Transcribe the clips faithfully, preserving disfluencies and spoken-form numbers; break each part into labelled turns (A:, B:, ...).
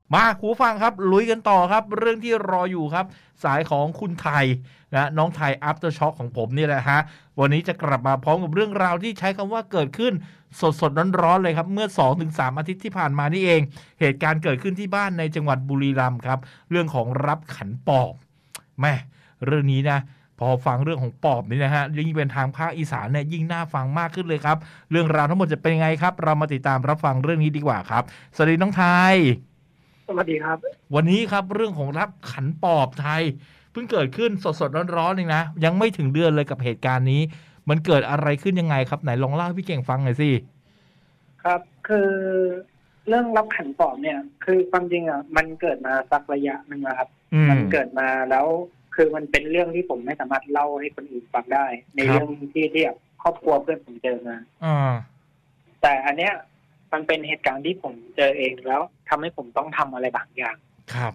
A: มาครูฟังครับลุยกันต่อครับเรื่องที่รออยู่ครับสายของคุณไทยนะน้องไทย After Shock ของผมนี่แหละฮะวันนี้จะกลับมาพร้อมกับเรื่องราวที่ใช้คำว่าเกิดขึ้นสดสดร้อนๆเลยครับเมื่อ สองถึงสาม อาทิตย์ที่ผ่านมานี่เองเหตุการณ์เกิดขึ้นที่บ้านในจังหวัดบุรีรัมย์ครับเรื่องของรับขันปอบแม่เรื่องนี้นะพอฟังเรื่องของปอบนี่นะฮะยิ่งเป็นทางภาคอีสานเนี่ยยิ่งน่าฟังมากขึ้นเลยครับเรื่องราวทั้งหมดจะเป็นยังไงครับเรามาติดตามรับฟังเรื่องนี้ดีกว่าครับสวัสดีน้องไทย
B: สวัสดีครับ
A: วันนี้ครับเรื่องของรับขันปอบไทยเพิ่งเกิดขึ้นสดๆร้อนๆเองนะยังไม่ถึงเดือนเลยกับเหตุการณ์นี้มันเกิดอะไรขึ้นยังไงครับไหนลองเล่าให้พี่เก่งฟังหน่อยสิ
B: ครับคือเรื่องรับขันปอบเนี่ยคือความจริงอ่ะมันเกิดมาสักระยะหนึ่งแล้วครับมันเกิดมาแล้วคือมันเป็นเรื่องที่ผมไม่สามารถเล่าให้คนอื่นฟังได้ในเรื่องที่ที่แบบครอบครัวเพื่อนผมเจอมาแต่อันเนี้ยมันเป็นเหตุการณ์ที่ผมเจอเองแล้วทำให้ผมต้องทำอะไรบางอย่าง
A: ครับ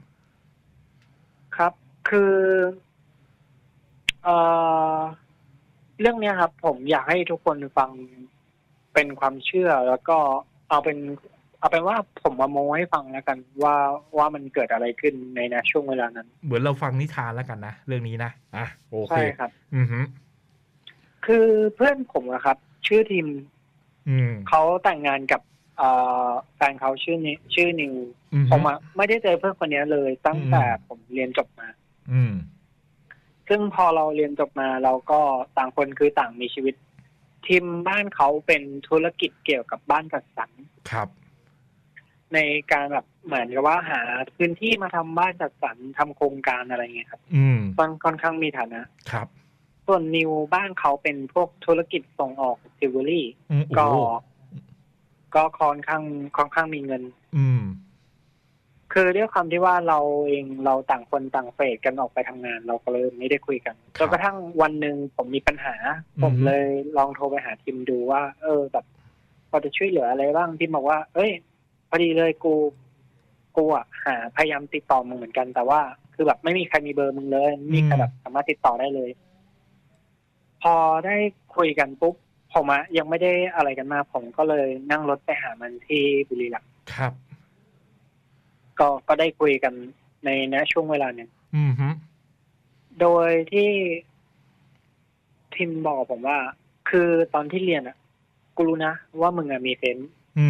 B: ครับคือเอ่อเรื่องเนี้ยครับผมอยากให้ทุกคนฟังเป็นความเชื่อแล้วก็เอาเป็นเอาเป็นว่าผมมาโม้ให้ฟังแล้วกันว่าว่ามันเกิดอะไรขึ้นในนะช่วงเวลานั้น
A: เหมือนเราฟังนิทานแล้วกันนะเรื่องนี้นะอ่ะโอเคใช่
B: ครับ
A: อือฮึ
B: คือเพื่อนผมอะครับชื่อทีมเขาแต่งงานกับแฟนเขาชื่อนี้ชื่อนิวผมอะไม่ได้เจอเพื่อนคนนี้เลยตั้งแต่ผมเรียนจบมาซึ่งพอเราเรียนจบมาเราก็ต่างคนคือต่างมีชีวิตทีมบ้านเขาเป็นธุรกิจเกี่ยวกับบ้านจัดสรร
A: ครับ
B: ในการแบบเหมือนกับว่าหาพื้นที่มาทำบ้านจัดสรรทำโครงการอะไรเงี้ยครับค่อนค่อนข้างมีฐานะครับส่วนนิวบ้านเขาเป็นพวกธุรกิจส่งออกจิวเวลรี่ก็ก็ค่อนข้างค่อนข้างมีเงิน
A: อืม
B: คือด้วยความที่ว่าเราเองเราต่างคนต่างเฟสกันออกไปทำงานเราก็เลยไม่ได้คุยกันจนกระทั่งวันหนึ่งผมมีปัญหาผมเลยลองโทรไปหาทีมดูว่าเออแบบพอจะช่วยเหลืออะไรบ้างทีมบอกว่าเอ้ยพอดีเลยกูกูอ่ะหาพยายามติดต่อมึงเหมือนกันแต่ว่าคือแบบไม่มีใครมีเบอร์มึงเลยมีใครแบบสามารถติดต่อได้เลยพอได้คุยกันปุ๊บผมอะยังไม่ได้อะไรกันมาผมก็เลยนั่งรถไปหามันที่บุรีรัมย์
A: ครับ
B: ก็ก็ได้คุยกันในณช่วงเวลาหนึ่งโดยที่ทีมบอกผมว่าคือตอนที่เรียนอ่ะกูรู้นะว่ามึงอะมีเซนส์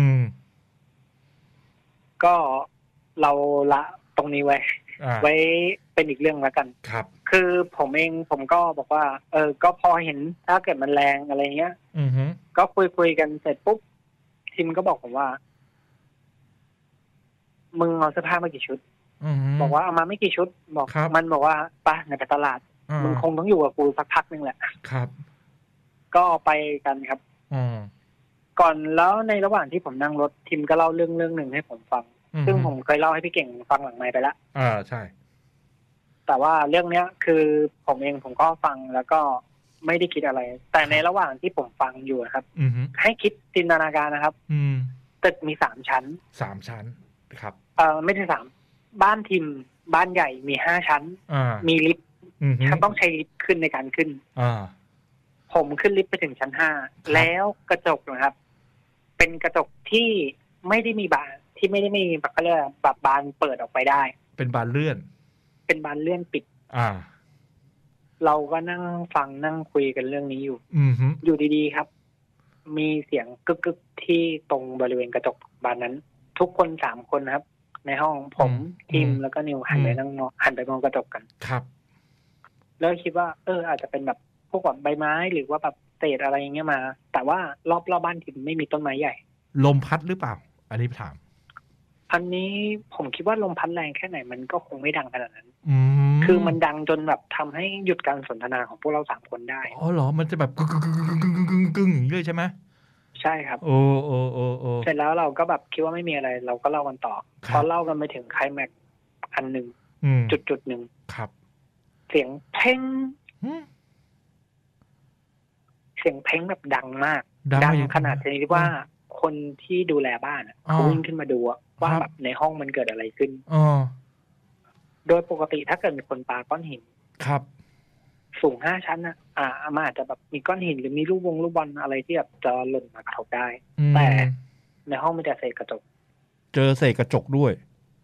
B: ก็เราละตรงนี้ไว้ไว้เป็นอีกเรื่องแล้วกัน
A: ครับ
B: คือผมเองผมก็บอกว่าเออก็พอเห็นถ้าเกิดมันแรงอะไรเงี้ยก็คุยคุยกันเสร็จปุ๊บทีมก็บอกผมว่ามึงเอาเสื้อผ้ามากี่ชุดบอกว่าเอามาไม่กี่ชุดบอกมันบอกว่าไปในไปตลาดมึงคงต้องอยู่กับกูสักพักนึงแหละ
A: ครับ
B: ก็ไปกันครับก่อนแล้วในระหว่างที่ผมนั่งรถทีมก็เล่าเรื่องเรื่องหนึ่งให้ผมฟังซึ่งผมเคยเล่าให้พี่เก่งฟังหลังไมค์ไปแล้ว
A: อ่าใช่
B: แต่ว่าเรื่องเนี้ยคือผมเองผมก็ฟังแล้วก็ไม่ได้คิดอะไรแต่ในระหว่างที่ผมฟังอยู่ครับให้คิดจินตนาการนะครับตึกมีสามชั้น
A: สามชั้นครับ
B: เอ่อไม่ใช่สามบ้านทีมบ้านใหญ่มีห้าชั้นมีลิฟต์ฉันต้องใช้ลิฟต์ขึ้นในการขึ้นผมขึ้นลิฟต์ไปถึงชั้นห้าแล้วกระจกนะครับเป็นกระจกที่ไม่ได้มีบานที่ไม่ได้มีแบบเขาเรียกแบบบานเปิดออกไปได้
A: เป็นบานเลื่อน
B: เป็นบานเลื่อนปิด
A: อ่า
B: เราก็นั่งฟังนั่งคุยกันเรื่องนี้อยู่อยู่ดีๆครับมีเสียงกึกๆที่ตรงบริเวณกระจกบานนั้นทุกคนสามคนนะครับในห้องผมทีมแล้วก็นิวหันไปนั่งหันไปมองกระจกกัน
A: ครับ
B: แล้วคิดว่าเอออาจจะเป็นแบบพวกแบบใบไม้หรือว่าแบบเศษอะไรอย่างเงี้ยมาแต่ว่ารอบรอบบ้านทีมไม่มีต้นไม้ใหญ่
A: ลมพัดหรือเปล่าอันนี้ถาม
B: อันนี้ผมคิดว่าลมพัดแรงแค่ไหนมันก็คงไม่ดังขนาดนั้นคือมันดังจนแบบทำให้หยุดการสนทนาของพวกเราสามคนได้
A: อ๋อเหรอมันจะแบบกึ่งกึ่งกึ่งกึ่งกึ่งกึ่งอย่างนี้เลยใช่ไหม
B: ใช่ครับ
A: โอ้โอ้โอ้โอ้
B: เสร็จแล้วเราก็แบบคิดว่าไม่มีอะไรเราก็เล่ากันต่อพอเล่ากันไปถึงไคลแม็กซ์อันหนึ่งจุดจุดหนึ่ง
A: ครับ
B: เสียงเพ่งเสียงเพ่งแบบดังมากดังขนาดที่ว่าคนที่ดูแลบ้านเขาวิ่งขึ้นมาดูว่าแบบในห้องมันเกิดอะไรขึ้นโดยปกติถ้าเกิดมีคนปาก้อนหิน
A: ครับ
B: สูงห้าชั้นนะอ่ามันอาจจะแบบมีก้อนหินหรือมีลูกวงลูกบอลอะไรที่แบบจะหล่นมากระทบได้แต่ในห้องมันจะเศษกระจก
A: เจอเศษกระจกด้วย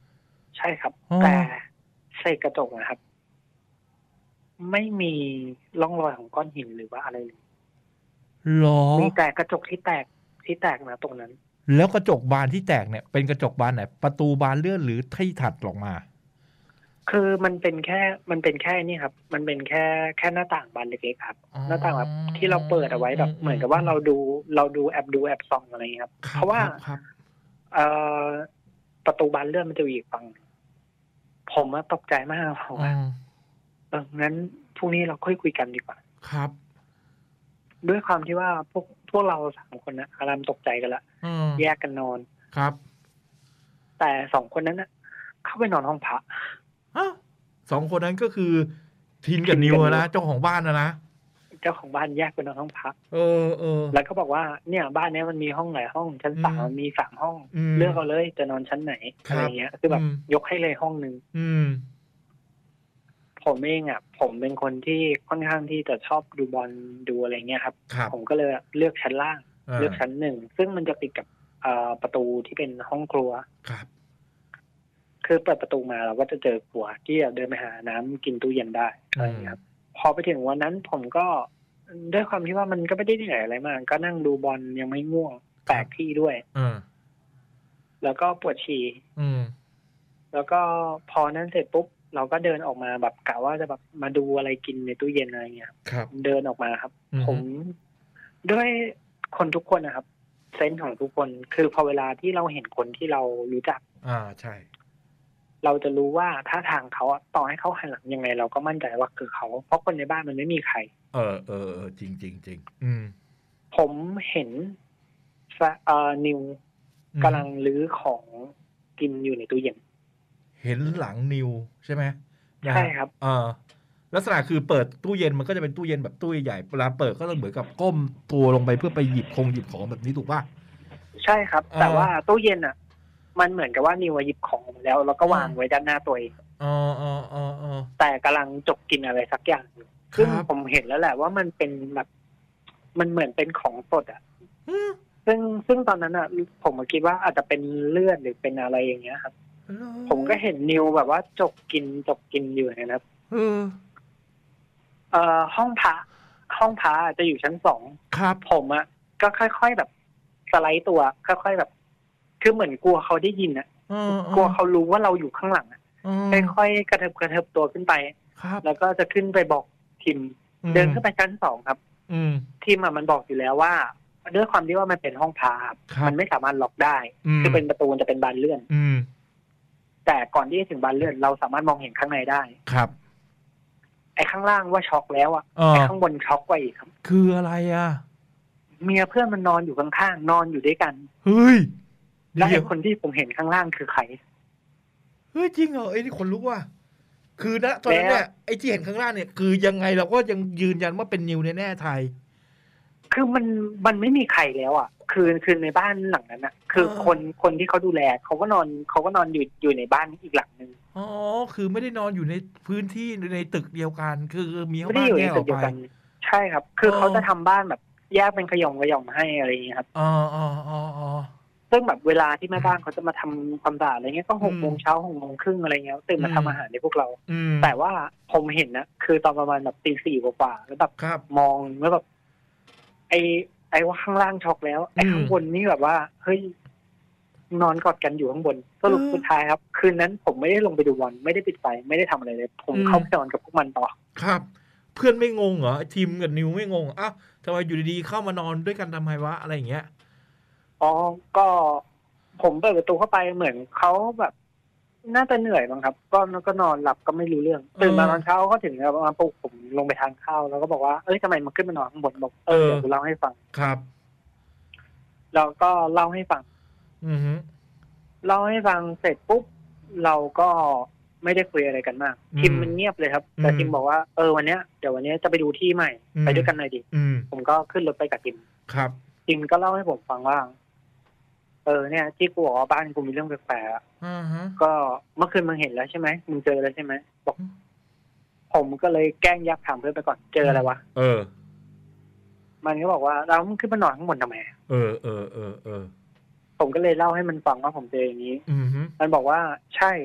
B: ใช่ครับ
A: อ๋อ
B: แต่เศษกระจกนะครับ ไม่มีร่องรอยของก้อนหินหรือว่าอะไรเลย
A: เหรอ
B: มีแต่กระจกที่แตกที่แตกนะตรงนั้น
A: แล้วกระจกบานที่แตกเนี่ยเป็นกระจกบานไหนประตูบานเลื่อนหรือที่ถัดออกมา
B: คือมันเป็นแค่มันเป็นแค่นี่ครับ มันเป็นแค่แค่หน้าต่างบานเล็กๆครับ
A: อ๋อ
B: หน้าต่างแบบที่เราเปิดเอาไว้แบบ
A: อืม
B: เหมือนกับว่า
A: อืม
B: เราดูเราดูแอบดูแอบส่องอะไรอย่างเงี้ยครับ
A: ค
B: เพ
A: รับ
B: ราะว่า
A: ครับครับ
B: เอ่อประตูบานเลื่อนมันจะอยู่อีกฝั่ง ผมอะตกใจมากผม
A: อื
B: ว่าม เอองั้นพรุ่งนี้เราค่อยคุยกันดีกว่า
A: ครับ
B: ด้วยความที่ว่าพวกพวกเราสามคนน่ะอารามตกใจกันแล้ว
A: อืม
B: แยกกันนอน
A: ครับ
B: แต่สองคนนั้นน่ะ เข้าไปนอนห้องพระ
A: อ้าว สอง คนนั้นก็คือทินกับ
B: ทิน
A: นิ
B: กั
A: ว
B: บ
A: อะ
B: นิว
A: นะ เจ้าของบ้านอะนะ
B: เจ้าของบ้านแยกไปนอนห้องพระ
A: เออ ๆ
B: แล้วก็บอกว่า เนี่ยบ้านเนี้ยมันมีห้องหลายห้อง ชั้น
A: อื
B: สาม
A: ม
B: มันมี สาม ห้อง
A: อืม
B: เลือกเอาเลยจะนอนชั้นไหน
A: ค
B: อะ
A: ร
B: ไรอย่างเงี้ย คือแบ
A: อื
B: บ
A: ม
B: ยกให้เลยห้องหนึ่ง
A: อืม
B: ผมเองอะ ผมเป็นคนที่ค่อนข้างที่จะชอบดูบอล ดูอะไรเงี้ยครับ
A: ครับ
B: ผมก็เลยเลือกชั้นล่าง
A: อา
B: เลือกชั้น หนึ่ง ซึ่งมันจะติดกับ เอ่อ ประตูที่เป็นห้องครัว
A: ครับ
B: คือเปิดประตูมาเราก็จะเจอครัวที่จะเดินไปหาน้ำกินตู้เย็นได้
A: อ
B: อะไรอย่างเงี้ยครับ พอไปถึงวันนั้นผมก็ อืม ด้วยความที่ว่ามันก็ไม่ได้เหนื่อยอะไรมาก ก็นั่งดูบอลยังไม่ง่วง แปลกที่ด้วย
A: เออ
B: แล้วก็ปวดฉี่
A: อืม
B: แล้วก็พอนั้นเสร็จปุ๊บ เราก็เดินออกมาแบบกะว่าจะแบบมาดูอะไรกินในตู้เย็น อะไรเงี้ย
A: ครับ
B: เดินออกมาครับ
A: อือฮึ
B: ผม ด้วยคนทุกคนน่ะครับ เซนส์ของทุกคน คือพอเวลาที่เราเห็นคนที่เรารู้จัก
A: อา ใช่
B: เราจะรู้ว่าท่าทางเขาอะ ต่อให้เขาหันหลังยังไงเราก็มั่นใจว่าคือเขา เพราะคนในบ้านมันไม่มีใคร
A: เออ ๆ ๆ จริง ๆ ๆ อืม
B: ผมเห็น ฟ เอ่อ นิว
A: อือ
B: กำลังรื้อของกินอยู่ในตู้เย็น
A: เห็นหลังนิวใช่ไหม? นะ
B: ใช่ครับ
A: เออ ลักษณะคือเปิดตู้เย็นมันก็จะเป็นตู้เย็นแบบตู้ใหญ่ ๆ เวลาเปิดก็จะเหมือนกับก้มตัวลงไปเพื่อไปหยิบคงหยิบของแบบนี้ถูกเปล่า?
B: ใช่ครับ
A: เออ
B: แต่ว่าตู้เย็นน่ะ มันเหมือนกับว่านิวอะหยิบของออกมาแล้ว แล้วก็
A: อืม
B: วางไว้ด้านหน้าตัวเอง
A: เออ ๆ ๆ ๆ
B: แต่กำลังจกกินอะไรสักอย่างอยู่
A: ค
B: ซึ่ง
A: รับ
B: ผมเห็นแล้วแหละว่ามันเป็นแบบ มันเหมือนเป็นของสดอะ
A: อืม
B: ซึ่ง ซึ่งตอนนั้นน่ะ อือ ผมอะคิดว่าอาจจะเป็นเลือดหรือเป็นอะไรอย่างเงี้ยครับ
A: เหรอ?
B: ผมก็เห็นนิวแบบว่าจกกิน จกกินอยู่เนี่ยนะครับ
A: เออ
B: เอ่อ ห้องพระ ห้องพระอะจะอยู่ชั้น สอง
A: ครับ
B: ผมอะก็ค่อย ๆ แบบสไลด์ตัว ค่อย ๆ แบบ คือเหมือนกลัวเขาได้ยินอะ
A: เออ
B: กลัว
A: ๆ
B: เขารู้ว่าเราอยู่ข้างหลังอะ
A: เออ
B: ค่อย ๆ กระเถิบ ๆ ตัวขึ้นไป
A: ครับ
B: แล้วก็จะขึ้นไปบอกทิม
A: อืม
B: เดินขึ้นไปชั้น สอง ครับ
A: อืม
B: ทิมอะมันบอกอยู่แล้วว่า ด้วยความที่ว่ามันเป็นห้องพระอะ
A: ครับ
B: มันไม่สามารถล็อกได้
A: อืม
B: คือเป็นประตูมันจะเป็นบานเลื่อน
A: อืม
B: แต่ก่อนที่จะถึงบานเลื่อน เราสามารถมองเห็นข้างในได้
A: ครับ
B: ไอ้ข้างล่างว่าช็อกแล้วอะ
A: เออ
B: ไอ้ข้างบนช็อกกว่าอีกครับ
A: คืออะไรอะ?
B: เมียเพื่อนมันนอนอยู่ข้าง ๆ นอนอยู่ด้วยกัน
A: เฮ้ย!
B: แล้ว
A: เดี
B: ไอ้
A: ๋ยว
B: คนที่ผมเห็นข้างล่างคือใคร?
A: เฮ้ย จริงเหรอ? เอ๊ย นี่ขนลุกว่ะ คือ ณ ตอนนั้นเนี่ย ไอ้ที่เห็นข้างล่างเนี่ย คือยังไงเราก็ยังยืนยันว่าเป็นนิวแน่ ๆ ไทย
B: คือมัน มันไม่มีใครแล้วอะ คือ คือในบ้านหลังนั้นน่ะ คือ
A: เออ
B: คน คนที่เขาดูแลเขาก็นอน เขาก็นอนอยู่ อยู่ในบ้านอีกหลังหนึ่ง
A: อ๋อ คือไม่ได้นอนอยู่ในพื้นที่ ใน ในตึกเดียวกัน คือมี
B: ไม่ได้
A: บ้าน
B: อยู่
A: แ
B: ใน
A: ยก
B: ต
A: อึอก ก
B: เดียว
A: ไป
B: กัน ใช่ครับ คือ
A: เออ
B: เขาจะทำบ้านแบบแยกเป็นขย่อม ๆ ให้ อะไรอย่างงี้ครับ
A: เออ ๆ ๆ ๆ
B: ซึ่งแบบเวลาที่แม่บ้านเขาจะมาทำความสะอาด อะไรเงี้ย ก็
A: อื
B: หก โมง
A: ม
B: เช้า หก โมงครึ่ง อะไรเงี้ย ตื่น
A: อื
B: มาทำอาม หารให้พวกเรา
A: อืม
B: แต่ว่าผมเห็นนะ คือตอนประมาณแบบ ตีสี่ กว่า ๆ แล้วแบบ
A: ครับ
B: มองแล้วแบบ ไอ้ ไอ้ว่าข้างล่างช็อกแล้ว ไอ้ข้างบนนี่แบบว่า เฮ้ย นอนกอดกันอยู่ข้างบน สรุป
A: เออ
B: สุดท้ายครับ คืนนั้นผมไม่ได้ลงไปดูบอล ไม่ได้ปิดไฟ ไม่ได้ทำอะไรเลย ผม
A: อืม
B: เข้าไปนอนกับพวกมันต่อ
A: ครับ เพื่อนไม่งงเหรอ? ทิมกับนิวไม่งงเหรอ? อ้าว ทำไมอยู่ดี ๆ เข้ามานอนด้วยกันทำไมวะ? อะไรอย่างเงี้ย
B: อ๋อ ก็ผมเปิดประตูเข้าไปเหมือนเขาแบบน่าจะเหนื่อยมั้งครับ ก็ ก็นอนหลับก็ไม่รู้เรื่อง ตื่นมาตอนเช้าก็ถึงกับมาปลุกผมลงไปทานข้าว แล้วก็บอกว่า เฮ้ย ทำไมมาขึ้นมานอนข้างบน? บอก เออ เดี๋ยวกูเล่าให้ฟัง
A: ครับ
B: เราก็เล่าให้ฟัง
A: อือฮึ
B: เล่าให้ฟังเสร็จปุ๊บ เราก็ไม่ได้คุยอะไรกันมาก
A: อืม
B: ทิมมันเงียบเลยครับ แต่
A: อืม
B: ทิมบอกว่า เออ วันเนี้ย เดี๋ยววันเนี้ยจะไปดูที่ใหม่
A: อืม
B: ไปด้วยกันหน่อยดิ
A: อืม
B: ผมก็ขึ้นรถไปกับทิม
A: ครับ
B: ทิมก็เล่าให้ผมฟังว่า เออ เนี่ย ที่กูบอกว่าบ้านกูมีเรื่องแปลกๆอะ
A: อะฮะ
B: ก็เมื่อคืนมึงเห็นแล้วใช่ไหม? มึงเจอแล้วใช่ไหม? บอก
A: อืม
B: ผมก็เลยแกล้งยักถามเพื่อนไปก่อน เจออะไรวะ?
A: เออ
B: มันก็บอกว่า แล้วมึงขึ้นมานอนข้างบนทำไม?
A: เออ ๆ ๆ ๆ
B: ผมก็เลยเล่าให้มันฟังว่าผมเจออย่างงี้
A: อือฮึ
B: มันบอกว่า ใช่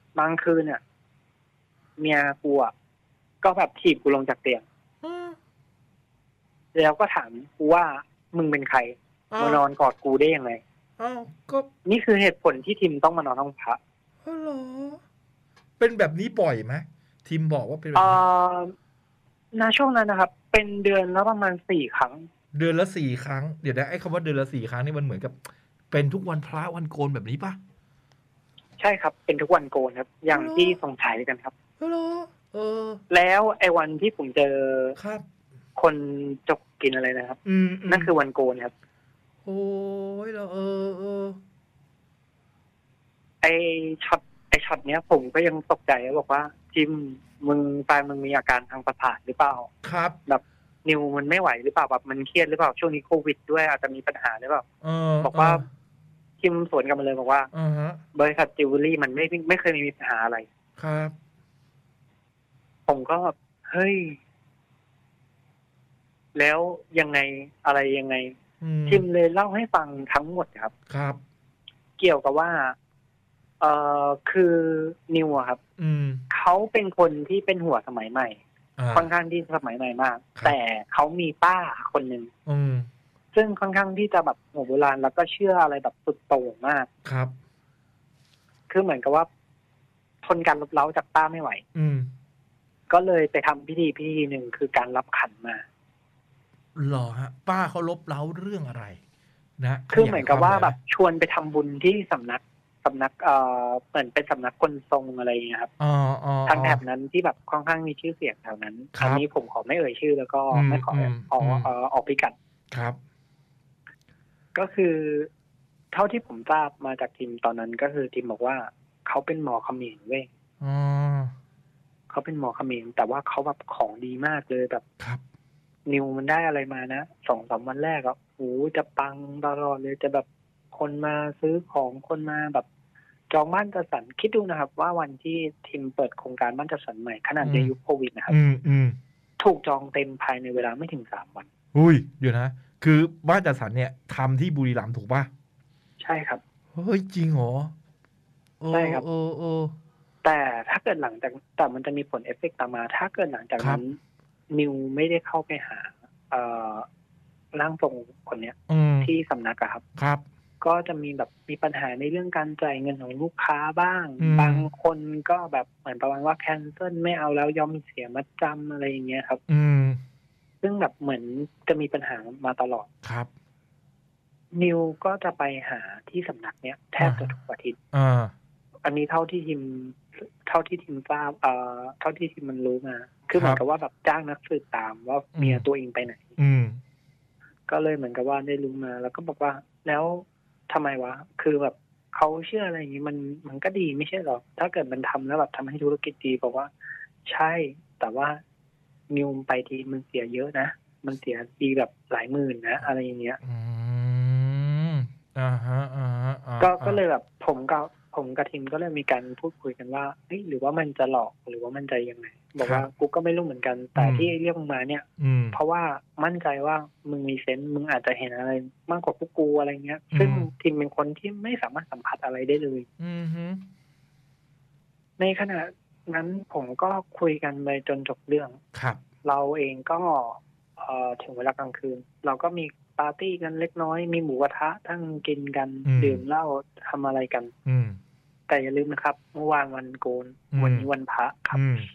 B: บางคืนเนี่ยเมียกูอ่ะก็แบบถีบกูลงจากเตียง
A: อืม
B: แล้วก็ถามกูว่ามึงเป็นใคร
A: อ้าว
B: มานอนกอดกูได้ยังไง
A: อ้าวก็
B: นี่คือเหตุผลที่ทิมต้องมานอนห้องพระ
A: อ๋อเหรอเป็นแบบนี้บ่อยไหมทีมบอกว่าเป็นแบ
B: เอ่
A: บนี้
B: อณช่วงนั้นนะครับ เป็นเดือนละประมาณสี่ครั้ง
A: เดือนละสี่ครั้งเดี๋ยวนะไอ้คำว่าเดือนละสี่ครั้งนี่มันเหมือนกับ เป็นทุกวันพระวันโกนแบบนี้ปะ
B: ใช่ครับ เป็นทุกวันโกนครับ อย่างที่สงสัยกันครับ
A: อ๋อเหรอเออ
B: แล้วไอ้วันที่ผมเจอ
A: ครับ
B: คนจกกินอะไรนะครับ
A: อืมม
B: นั่นคือวันโกนครับ
A: โอ้ยเราเออเออ
B: ไอช็อตไอช็อตเนี้ย ผมก็ยังตกใจแล้วบอกว่าจิมมึงตายมึงมีอาการทางประสาทหรือเปล่า
A: ครับ
B: แบบนิวมันไม่ไหวหรือเปล่าแบบมันเครียดหรือเปล่าช่วงนี้โควิดด้วยอาจจะมีปัญหาหรือเปล่า
A: เออ
B: บอกว่าทิมสวนกลับมาเลยบอกว่า
A: อ่าฮะ
B: บริษัทจิวเวลรี่มันไม่ไม่เคยมีปัญหาอะไร
A: ครับ
B: ผมก็แบบเฮ้ย แล้วยังไงอะไรยังไง
A: อืม
B: ทิมเลยเล่าให้ฟังทั้งหมดครับ
A: ครับ
B: เกี่ยวกับว่าเอ่อคือนิวอะครับ
A: อืม
B: เขาเป็นคนที่เป็นหัวสมัยใหม่
A: อ่า
B: ค่อนข้างที่สมัยใหม่มาก
A: ครับ
B: แต่เขามีป้าคนหนึ่ง
A: อืม
B: ซึ่งค่อนข้างที่จะแบบหัวโบราณแล้วก็เชื่ออะไรแบบสุดโต่งมาก
A: ครับ
B: คือเหมือนกับว่าทนการลบเล้าจากป้าไม่ไหว
A: อืม
B: ก็เลยไปทำพิธีพิธีหนึ่งคือการรับขันมา
A: หรอฮะ ป้าเขาลบเล้าเรื่องอะไร นะ
B: คือเหมือนกับว่า
A: ขยย
B: แบบชวนไปทำบุญที่สำนักสำนักเอ่อเหมือนเป็นสำนักคนทรงอะไรอย่างเงี้ยครับ
A: อ๋ออ๋อ
B: ทางแถบนั้นที่แบบค่อนข้างมีชื่อเสียงแถวนั้น
A: ครับ
B: อันี้ผมขอไม่เอ่ยชื่อ แล้วก็
A: อืม
B: ไม่ขอ
A: อืม
B: ออก
A: อืม
B: เอ่อออกพิกัด
A: ครับ
B: ก็คือเท่าที่ผมทราบมาจากทีมตอนนั้นก็คือทีมบอกว่าเขาเป็นหมอเขมรเว้ย
A: อ๋อ
B: เขาเป็นหมอเขมรแต่ว่าเขาแบบของดีมากเลยแบบ
A: ครับ
B: นิวมันได้อะไรมานะสองสามวันแรกอ่ะโอ้จะปังตลอดเลยจะแบบคนมาซื้อของคนมาแบบจองบ้านจัดสรรคิดดูนะครับ ว่าวันที่ทีมเปิดโครงการบ้านจัดสรรใหม่ขนาดในยุคโควิดนะครับ
A: อืมอืม
B: ถูกจองเต็มภายในเวลาไม่ถึงสามวัน
A: อุ้ย เดี๋ยวนะ คือบ้านจัดสรรเนี่ยทำที่บุรีรัมย์ถูกป่ะ
B: ใช่ครับ
A: เฮ้ย จริงเหรอเออ
B: ใช่ครับ
A: เออเออ
B: แต่ถ้าเกิดหลังจากแต่มันจะมีผลเอฟเฟกต์ตามมา ถ้าเกิดหลังจากนั้นนิวไม่ได้เข้าไปหา เอ่อร่างทรงคนเนี้ย
A: อืม
B: ที่สำนักอะครับ
A: ครับ
B: ก็จะมีแบบมีปัญหาในเรื่องการจ่ายเงินของลูกค้าบ้าง
A: อืม
B: บางคนก็แบบเหมือนประมาณว่าแคนเซิลไม่เอาแล้วยอมเสียมัดจำอะไรอย่างเงี้ยครับ
A: อืม
B: ซึ่งแบบเหมือนจะมีปัญหามาตลอด
A: ครับ
B: นิวก็จะไปหาที่สำนักเนี้ยแทบจะทุกอาทิตย์
A: อ่า
B: อันนี้เท่าที่ทีมเท่าที่ทีมทราบเอ่อเท่าที่ทีมมันรู้มา คือเหมือนกับว่าแบบจ้างนักสืบตามว่าเมียตัวเองไปไหน
A: อืม
B: ก็เลยเหมือนกับว่าได้รู้มา แล้วก็บอกว่าแล้วทำไมวะ คือแบบเขาเชื่ออะไรอย่างนี้มันมันก็ดีไม่ใช่หรอ ถ้าเกิดมันทำแล้วแบบทำให้ธุรกิจดีบอกว่า ใช่ แต่ว่านิวไปทีมันเสียเยอะนะ มันเสียดีแบบหลายหมื่นนะ อะไรอย่างเงี้ย
A: อืม อ่าฮะ อ่าฮะอ่า
B: ก็ก็เลยแบบผมกับผมกับทีมก็เลยมีการพูดคุยกันว่าเฮ้ยหรือว่ามันจะหลอกหรือว่ามันจะยังไง บอกว่ากูก็ไม่รู้เหมือนกัน แต่ที่เรียกมึงมาเนี่ย
A: อืม
B: เพราะว่ามั่นใจว่ามึงมีเซนส์มึงอาจจะเห็นอะไรมากกว่าพวกกูอะไรเงี้ย ซึ่งทีมเป็นคนที่ไม่สามารถสัมผัสอะไรได้เลย
A: อืมฮึ
B: ในขณะนั้นผมก็คุยกันไปจนจบเรื่อง
A: ครับ
B: เราเองก็เอ่อถึงเวลากลางคืน เราก็มีปาร์ตี้กันเล็กน้อย มีหมูกระทะทั้งกินกัน
A: อืม
B: ดื่มเหล้าทำอะไรกัน
A: อืม
B: แต่อย่าลืมนะครับ เมื่อวานวันโกน
A: อืม
B: วันนี้วันพระครับ
A: อืม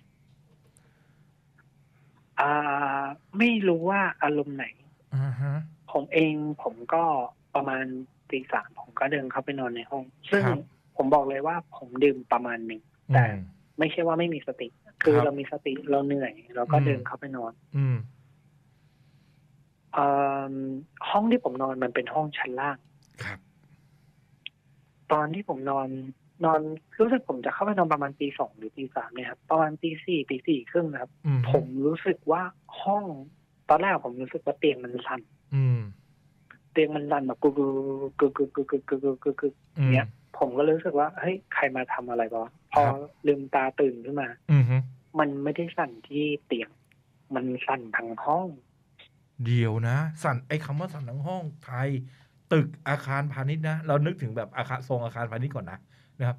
B: อ่าไม่รู้ว่าอารมณ์ไหน
A: อ่าฮะ
B: ผมเองผมก็ประมาณตีสามผมก็เดินเข้าไปนอนในห้อง ซึ่ง
A: ครับ
B: ผมบอกเลยว่าผมดื่มประมาณหนึ่ง
A: อื
B: แต่
A: ม
B: ไม่ใช่ว่าไม่มีสติ คือ
A: ครับ
B: เรามีสติเราเหนื่อย เราก็
A: อืม
B: เดินเข้าไปนอน
A: อืม
B: เอ่อห้องที่ผมนอนมันเป็นห้องชั้นล่าง
A: ครับ
B: ตอนที่ผมนอนนอนรู้สึกผมจะเข้าไปนอนประมาณตีสองหรือตีสามเนี่ยครับประมาณตีสี่ตีสี่ครึ่งนะครับ
A: อืม
B: ผมรู้สึกว่าห้องตอนแรกผมรู้สึกว่าเตียงมันสั่น
A: อืม
B: เตียงมันสั่นแบบกึกกึกกึกกึกกึกกึกกึกกึกกึก
A: อืม
B: เนี้ย ผมก็รู้สึกว่าเฮ้ยใครมาทำอะไรวะพอ
A: ครับ
B: ลืมตาตื่นขึ้นมา
A: อืมฮึ
B: มันไม่ได้สั่นที่เตียง มันสั่นทั้งห้อง
A: เดี๋ยวนะ สั่นไอ้คำว่าสั่นทั้งห้องไทย ตึกอาคารพาณิชย์นะ เรานึกถึงแบบอาคารทรงอาคารพาณิชย์ก่อนนะนะครับ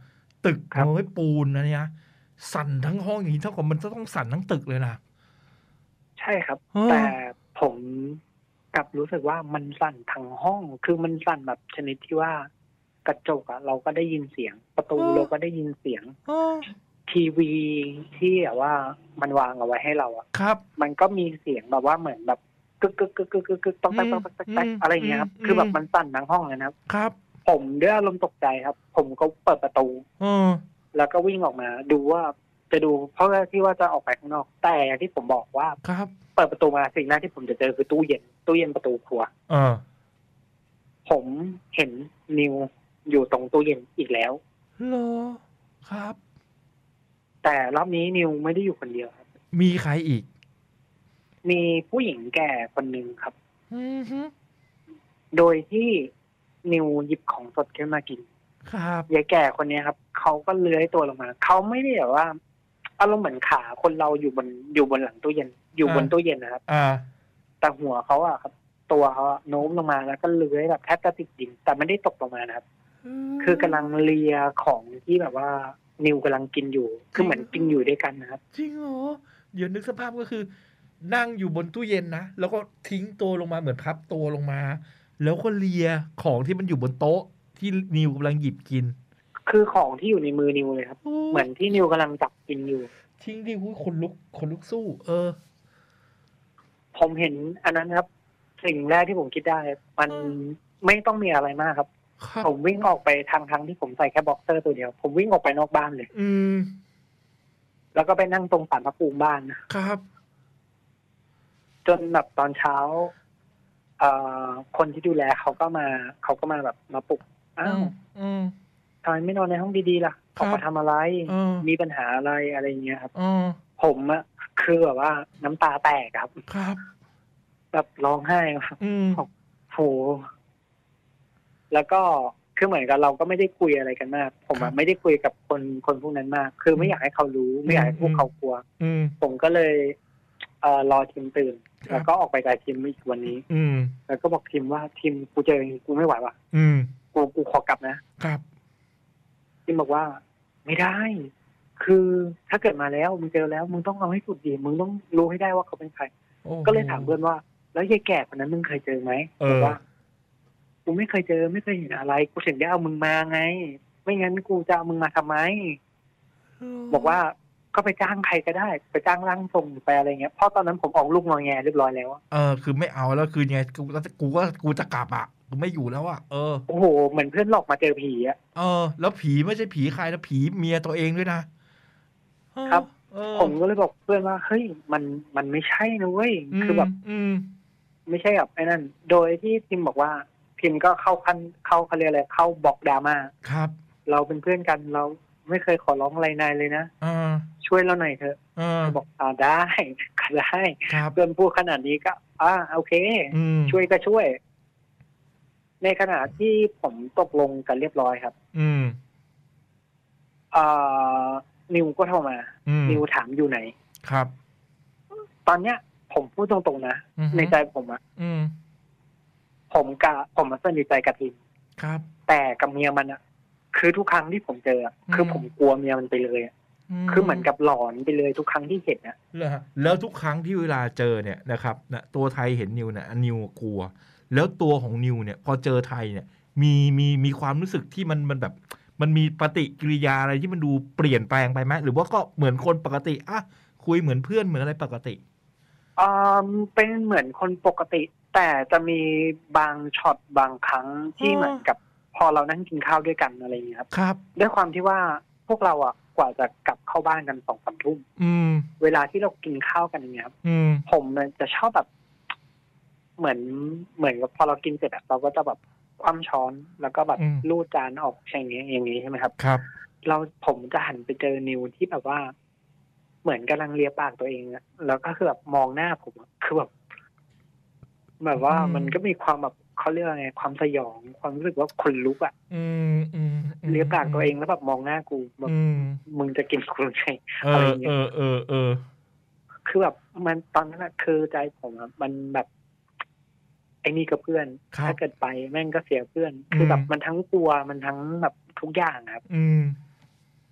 A: ตึก
B: ครับ
A: น้อยปูนนะเนี่ยสั่นทั้งห้องอย่างนี้เท่ากับมันจะต้องสั่นทั้งตึกเลยนะ
B: ใช่ครับ
A: เออ
B: แต่ผมกลับรู้สึกว่ามันสั่นทั้งห้อง คือมันสั่นแบบชนิดที่ว่ากระจกอะเราก็ได้ยินเสียง ประตูเราก็ได้ยินเสียง
A: เออ
B: ทีวีที่แบบว่ามันวางเอาไว้ให้เราอะ
A: ครับ
B: มันก็มีเสียงแบบว่าเหมือนแบบกึกกึกกึกกึกกึกกึกต้องแตกต้องแตกต้องแตกอะไรอย่างเงี้ยครับ
A: อืม
B: คือแบบมันสั่นทั้งห้องเลยนะครับ
A: ครับ
B: ผมด้วยอารมณ์ตกใจครับ ผมก็เปิดประตู
A: เออ
B: แล้วก็วิ่งออกมา ดูว่าจะดูเพราะว่าที่ว่าจะออกไปข้างนอก แต่อย่างที่ผมบอกว่า
A: ครับ
B: เปิดประตูมาสิ่งแรกที่ผมจะเจอคือตู้เย็น ตู้เย็นประตูครัว
A: เออ
B: ผมเห็นนิวอยู่ตรงตู้เย็นอีกแล้ว
A: เหรอครับ
B: แต่รอบนี้นิวไม่ได้อยู่คนเดียวครับ
A: มีใครอีก
B: มีผู้หญิงแก่คนหนึ่งครับ
A: อือฮึ
B: โดยที่นิวหยิบของสดขึ้นมากิน
A: ครับ
B: ยายแก่คนนี้ครับเขาก็เลื้อยตัวลงมาเขาไม่ได้แบบว่าอารมณ์เหมือนขาคนเราอยู่บนอยู่บนหลังตู้เย็น อยู่บน
A: อ่า
B: ตู้เย็นนะครับ
A: อ่า
B: แต่หัวเขาอะครับ ตัวเขาอะโน้มลงมาแล้วก็เลื้อยแบบแทบจะติดดินแต่ไม่ได้ตกลงมานะครับ คือกำลังเลียของที่แบบว่า นิวกำลังกินอยู่ คือเหมือนกินอยู่ด้วยกันนะครับ
A: จริงเหรอ เดี๋ยวนึกสภาพก็คือ นั่งอยู่บนตู้เย็นนะ แล้วก็ทิ้งตัวลงมาเหมือนพับตัวลงมา แล้วก็เลียของที่มันอยู่บนโต๊ะที่นิวกำลังหยิบกิน
B: คือของที่อยู่ในมือนิวเลยครับ เหมือนที่นิวกำลังจับกินอยู่
A: ทิ้งดิวคนลุกคนลุกสู้ เออ
B: ผมเห็นอันนั้นครับ สิ่งแรกที่ผมคิดได้ มัน
A: อืม
B: ไม่ต้องมีอะไรมากครับ
A: ครับ
B: ผมวิ่งออกไปทางทางที่ผมใส่แค่บ็อกเซอร์ตัวเดียว ผมวิ่งออกไปนอกบ้านเลย
A: อืม
B: แล้วก็ไปนั่งตรงศาลพระภูมิบ้านนะครับ จนแบบตอนเช้า เอ่อ คนที่ดูแลเขาก็มา เขาก็มาแบบมาปลุก อ้า
A: อื
B: ว
A: ม อืม
B: ทำไมไม่นอนในห้องดีๆล่ะ
A: ค
B: อ
A: รั
B: อบ กมาทำอะไร
A: เออ
B: มีปัญหาอะไรอะไรอย่างเงี้ยครับ
A: เออ
B: ผมอะคือแบบว่าน้ำตาแตกอะครับ
A: ครับ
B: แบบร้องไห้ครับ
A: อืม
B: โห แล้วก็คือเหมือนกับเราก็ไม่ได้คุยอะไรกันมาก ผม
A: ครั
B: อะ
A: บ
B: ไม่ได้คุยกับคนคนพวกนั้นมาก คือไม่อยากให้เขารู้ ไม่อยากให้พวกเขากลัว
A: อืม
B: ผมก็เลย เอ่อ รอทีมตื่น
A: ครับ
B: แล้วก็ออกไปกับทีมอีกวันนี้
A: อืม
B: แล้วก็บอกทีมว่าทีมกูเจออย่างงี้กูไม่ไหวว่ะ
A: อืม
B: กูกูขอกลับนะ
A: ครับ
B: ทีมบอกว่าไม่ได้ คือถ้าเกิดมาแล้วมึงเจอแล้วมึงต้องเอาให้สุดดิมึงต้องรู้ให้ได้ว่าเขาเป็นใคร
A: โอ้โห
B: ก็เลยถามเพื่อนว่า แล้วยายแก่คนนั้นมึงเคยเจอไหม
A: เออ
B: บอกว่ากูไม่เคยเจอไม่เคยเห็นอะไรกูถึงได้เอามึงมาไง ไม่งั้นกูจะเอามึงมาทำไม บอกว่าก็ไปจ้างใครก็ได้ ไปจ้างร่างทรงไปอะไรเงี้ยเพราะตอนนั้นผมออกลูกงอแงเรียบร้อยแล้วอะ
A: เออ คือไม่เอาแล้วคือไงกูกูก็กูจะกลับอ่ะกูไม่อยู่แล้วอ่ะ เออ
B: โอ้โหเหมือนเพื่อนหลอกมาเจอผีอะ
A: เออ แล้วผีไม่ใช่ผีใครนะผีเมียตัวเองด้วยนะครับ เออ
B: ผมก็เลยบอกเพื่อนว่าเฮ้ยมันมันไม่ใช่นะเว้ย
A: ม
B: คือแบบ
A: อืม
B: ไม่ใช่แบบไอ้นั่น โดยที่พิมบอกว่าพิมก็เข้าขั้นเข้าเขาเรียกอะไรเข้าบล็อกดราม่า
A: ครับ
B: เราเป็นเพื่อนกันเราไม่เคยขอร้องอะไรนายเลยนะ
A: เออ
B: ช่วยเราหน่อยเถอะ
A: เออ
B: บอกอ่าได้ก็ได้
A: ครับ
B: เพื่อนพูดขนาดนี้ก็ อ่าโอเค
A: อืม
B: ช่วยก็ช่วย ในขณะที่ผมตกลงกันเรียบร้อยครับ
A: อืม
B: อ่านิวก็โทรมา
A: อืม
B: นิวถามอยู่ไหน
A: ครับ
B: ตอนเนี้ย ผมพูดตรงๆนะ
A: อือฮึ
B: ในใจผมอะ
A: อืม
B: ผมกะผมมาสนิทใจกับทีม
A: ครับ
B: แต่กับเมียมันอะคือทุกครั้งที่ผมเจออะ
A: อืม
B: คือผมกลัวเมียมันไปเลยอะคือเหมือนกับหลอนไปเลยทุกครั้งที่เห็นอะ
A: เหรอฮะแล้วทุกครั้งที่เวลาเจอเนี่ยนะครับนะตัวไทยเห็นนิวเนี่ยนิวกลัว แล้วตัวของนิวเนี่ย พอเจอไทยเนี่ย มีมีมีความรู้สึกที่มันมันแบบ มันมีปฏิกิริยาอะไรที่มันดูเปลี่ยนแปลงไปไหมหรือว่าก็เหมือนคนปกติอ่ะคุยเหมือนเพื่อนเหมือนอะไรปกติ
B: อ่าเป็นเหมือนคนปกติ แต่จะมีบางช็อตบางครั้งที่
A: อ๋อ
B: เหมือนกับพอเรานั่งกินข้าวด้วยกันอะไรอย่างเงี้ยครับ
A: ครับ
B: ด้วยความที่ว่าพวกเราอะกว่าจะกลับเข้าบ้านกันสองสามทุ่ม
A: อืม
B: เวลาที่เรากินข้าวกันอย่างเงี้ยครับ
A: อืม
B: ผมเนี่ยจะชอบแบบ เหมือนเหมือนกับพอเรากินเสร็จอะเราก็จะแบบคว่ำช้อนแล้วก็แบบ
A: อืม
B: ลูดจานออกอย่างเงี้ยอย่างงี้ใช่ไหมครับ
A: ครับ
B: เราผมจะหันไปเจอนิวที่แบบว่า เหมือนกำลังเลียปากตัวเองอะแล้วก็คือแบบมองหน้าผมอะคือแบบแบบว่า
A: อืม
B: มันก็มีความแบบเขาเรียกว่าไงความสยองความรู้สึกว่าขนลุกอะ
A: อืมอืมอืม
B: เลียปากตัวเองแล้วแบบมองหน้ากูแบบ
A: อืม
B: มึงจะกินกูไง
A: เอ
B: อะไร
A: อ
B: อย่าง
A: เอ
B: เงี้ย
A: อเออเออ
B: คือแบบมันตอนนั้นอะคือใจผมอะมันแบบไอ้นี่กับเพื่อน
A: ครับ
B: ถ้าเกิดไปแม่งก็เสียเพื่อน คือ
A: ม
B: แบบมันทั้งกลัวมันทั้งแบบทุกอย่างครับ
A: อืม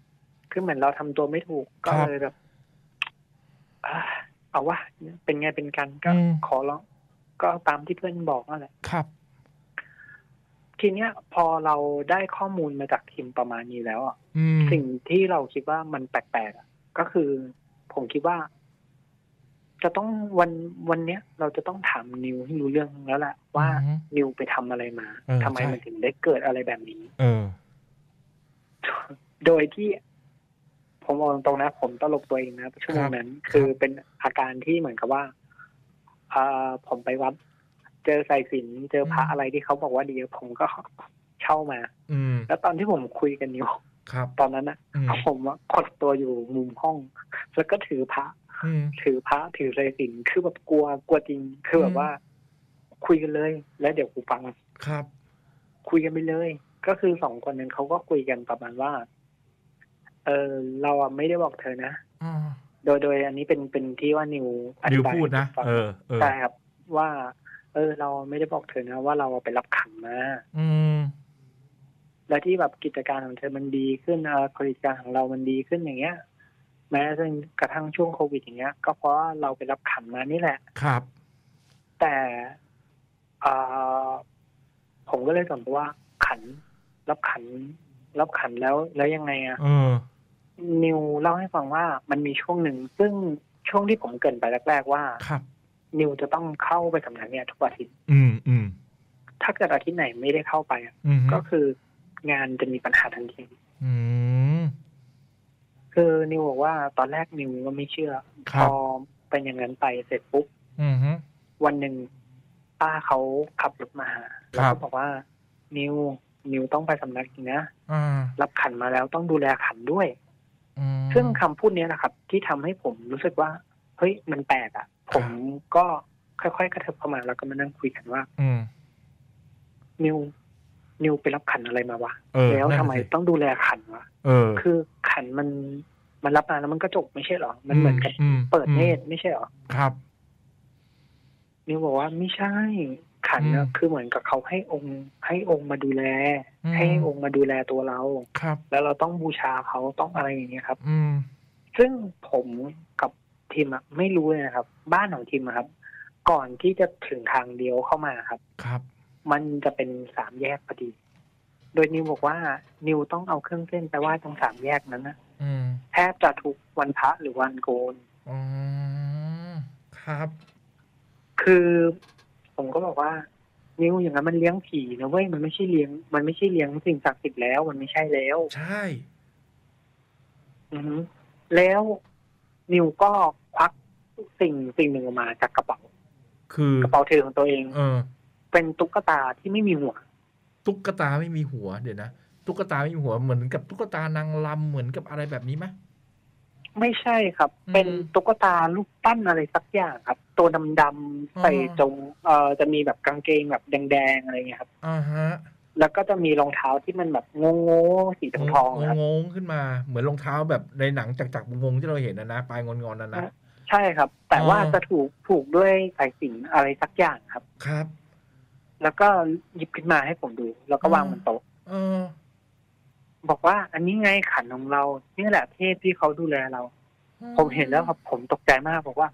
B: คือเหมือนเราทำตัวไม่ถูกก็เลยแบบอ่าเอาวะเป็นไงเป็นกันก็ขอร้องก็ตามที่เพื่อนบอกนั่นแหละ
A: ครับ
B: ทีเนี้ยพอเราได้ข้อมูลมาจากทีมประมาณนี้แล้วอ่ะ
A: ม
B: สิ่งที่เราคิดว่ามันแปลกๆอ่ะก็คือผมคิดว่า จะต้องวันวันเนี้ย เราจะต้องถามนิวให้รู้เรื่องแล้วแหละว่า
A: อือฮึ
B: นิวไปทำอะไรมา
A: เออ
B: ทำไม
A: ใช่
B: มันถึงได้เกิดอะไรแบบนี้
A: เออ
B: โดยที่ ผมมองตรงนะ ผมตลกตัวเองนะชั่วโมงนั้น
A: ครับ
B: คือเป็นอาการที่เหมือนกับว่าอ่าผมไปวัด เจอสายสิญจน์เจอพระ
A: อืม
B: อะไรที่เขาบอกว่าดีผมก็เช่ามา
A: อืม
B: แล้วตอนที่ผมคุยกันอยู่
A: ครับ
B: ตอนนั้นน่ะ
A: อืม
B: ผมอะกดตัวอยู่มุมห้อง แล้วก็ถือพระ
A: อืม
B: ถือพระถือสายสิญจน์คือแบบกลัวกลัวจริง คือแบ
A: อื
B: บ
A: ม
B: ว่า คุยกันเลย แล้วเดี๋ยวกูฟัง
A: ครับ
B: คุยกันไปเลย ก็คือสองคนนั้นเขาก็คุยกันประมาณว่า เออเราอะไม่ได้บอกเธอนะ
A: อา
B: โดยโดยอันนี้เป็นเป็นที่ว่านิวอ
A: นิ
B: ธิ
A: ว
B: บาย
A: พูด
B: ให้ผ
A: นะ
B: มฟัง
A: เออ เออ
B: ใช่ครับ ว่า เออ เราไม่ได้บอกเธอนะว่าเราไปรับขันมา
A: อืม
B: และที่แบบกิจการของเธอมันดีขึ้น อ่า กิจการของเรามันดีขึ้นอย่างเงี้ย แม้จนกระทั่งช่วงโควิดอย่างเงี้ย ก็เพราะว่าเราไปรับขันมานี่แหละ
A: ครับ
B: แต่ อ่า ผมก็เลยสงสัยว่า ขัน รับขัน รับขันแล้ว แล้วยังไงอะ
A: เออ
B: นิวเล่าให้ฟังว่ามันมีช่วงหนึ่ง ซึ่งช่วงที่ผมเกริ่นไปแรก ๆ ว่า
A: ครับ
B: นิวจะต้องเข้าไปสำนักเนี่ยทุกอาทิตย์
A: อืม ๆ
B: ถ้าเกิดอาทิตย์ไหนไม่ได้เข้าไปอะ
A: อือฮึ
B: ก็คืองานจะมีปัญหาทันที
A: อืม
B: คือนิวบอกว่าตอนแรกนิวก็ไม่เชื่อ
A: ค
B: พ
A: รับ
B: อเป็นอย่างนั้นไปเสร็จปุ๊บ
A: อือฮึ
B: วันหนึ่งป้าเขาขับรถมาหา
A: ค
B: แล้ว
A: รั
B: ก็
A: บ
B: บอกว่า นิว นิวต้องไปสำนักอีกนะ
A: อา
B: รับขันมาแล้วต้องดูแลขันด้วย
A: อืม
B: ซึ่งคำพูดเนี้ยแหละครับ ที่ทำให้ผมรู้สึกว่า เฮ้ย มันแปลกอะ ผมก็ค่อยๆกระเถิบเข้ามา แล้วก็มานั่งคุยกันว่า
A: อืม
B: นิว นิวไปรับขันอะไรมาวะ
A: เออ
B: แล้ว
A: นั่น
B: ทำ
A: น่ะ
B: ไม
A: สิ
B: ต้องดูแลขันวะ
A: เออ
B: คือขันมัน มันรับมาแล้วมันก็จบไม่ใช่เหรอ มั
A: อื
B: นเหมื
A: ม
B: อนกับ
A: อืม
B: เปิด
A: อื
B: เน
A: ม
B: ตรไม่ใช่เหรอ
A: ครับ
B: นิวบอกว่าไม่ใช่ ขัน
A: อื
B: น่ะ
A: ม
B: คือเหมือนกับเขาให้องค์ ให้องค์มาดูแล
A: อื
B: ให้
A: ม
B: องค์มาดูแลตัวเรา
A: ครับ
B: แล้วเราต้องบูชาเขา ต้องอะไรอย่างเงี้ยครับ
A: อืม
B: ซึ่งผมกับทีมอะไม่รู้เลยนะครับ บ้านของทีมอะครับ ก่อนที่จะถึงทางเลี้ยวเข้ามาครับ
A: ครับ
B: มันจะเป็นสามแยกพอดี โดยนิวบอกว่า นิวต้องเอาเครื่องเส้นไปไหว้ตรงสามแยกนั้นน่ะ
A: อืม
B: แทบจะทุกวันพระหรือวันโกน
A: อ๋อ ครับ
B: คือผมก็บอกว่า นิว อย่างนั้นมันเลี้ยงผีนะเว้ย มันไม่ใช่เลี้ยง มันไม่ใช่เลี้ยงสิ่งศักดิ์สิทธิ์แล้ว มันไม่ใช่แล้ว
A: ใช่
B: อือฮึ แล้วนิวก็ควักสิ่งสิ่งหนึ่งออกมาจากกระเป๋า
A: คือ
B: กระเป๋าถือของตัวเอง
A: เออ
B: เป็นตุ๊กตาที่ไม่มีหัว
A: ตุ๊กตาไม่มีหัว เดี๋ยวนะ ตุ๊กตาไม่มีหัว เหมือนกับตุ๊กตานางรำ เหมือนกับอะไรแบบนี้ไหม?
B: ไม่ใช่ครับ
A: อืม
B: เป็นตุ๊กตารูปปั้นอะไรสักอย่างครับ ตัวดำ
A: อ๋
B: ๆ
A: อ
B: ใส่จง เอ่อ จะมีแบบกางเกงแบบแดง ๆ อะไรเงี้ยครับ
A: อะฮะ
B: แล้วก็จะมีรองเท้าที่มันแบบโง้ๆ สีทอง ๆ อะครับ
A: โง้ง ๆ ขึ้นมา เหมือนรองเท้าแบบในหนังจักร ๆ วงศ์ ๆ ที่เราเห็นอะนะ ปลายงอน ๆ อะนะ
B: ใช่ครับ แต่
A: อ๋อ
B: ว่าจะถูก ผูกด้วยสายสิญจน์อะไรสักอย่างครับ
A: ครับ
B: แล้วก็หยิบขึ้นมาให้ผมดู แล้วก็วางบนโต๊ะ
A: เออ
B: บอกว่า อันนี้ไงขันของเรา นี่แหละเทพที่เขาดูแลเรา ผมเห็นแล้วครับ ผมตกใจมาก บอกว่า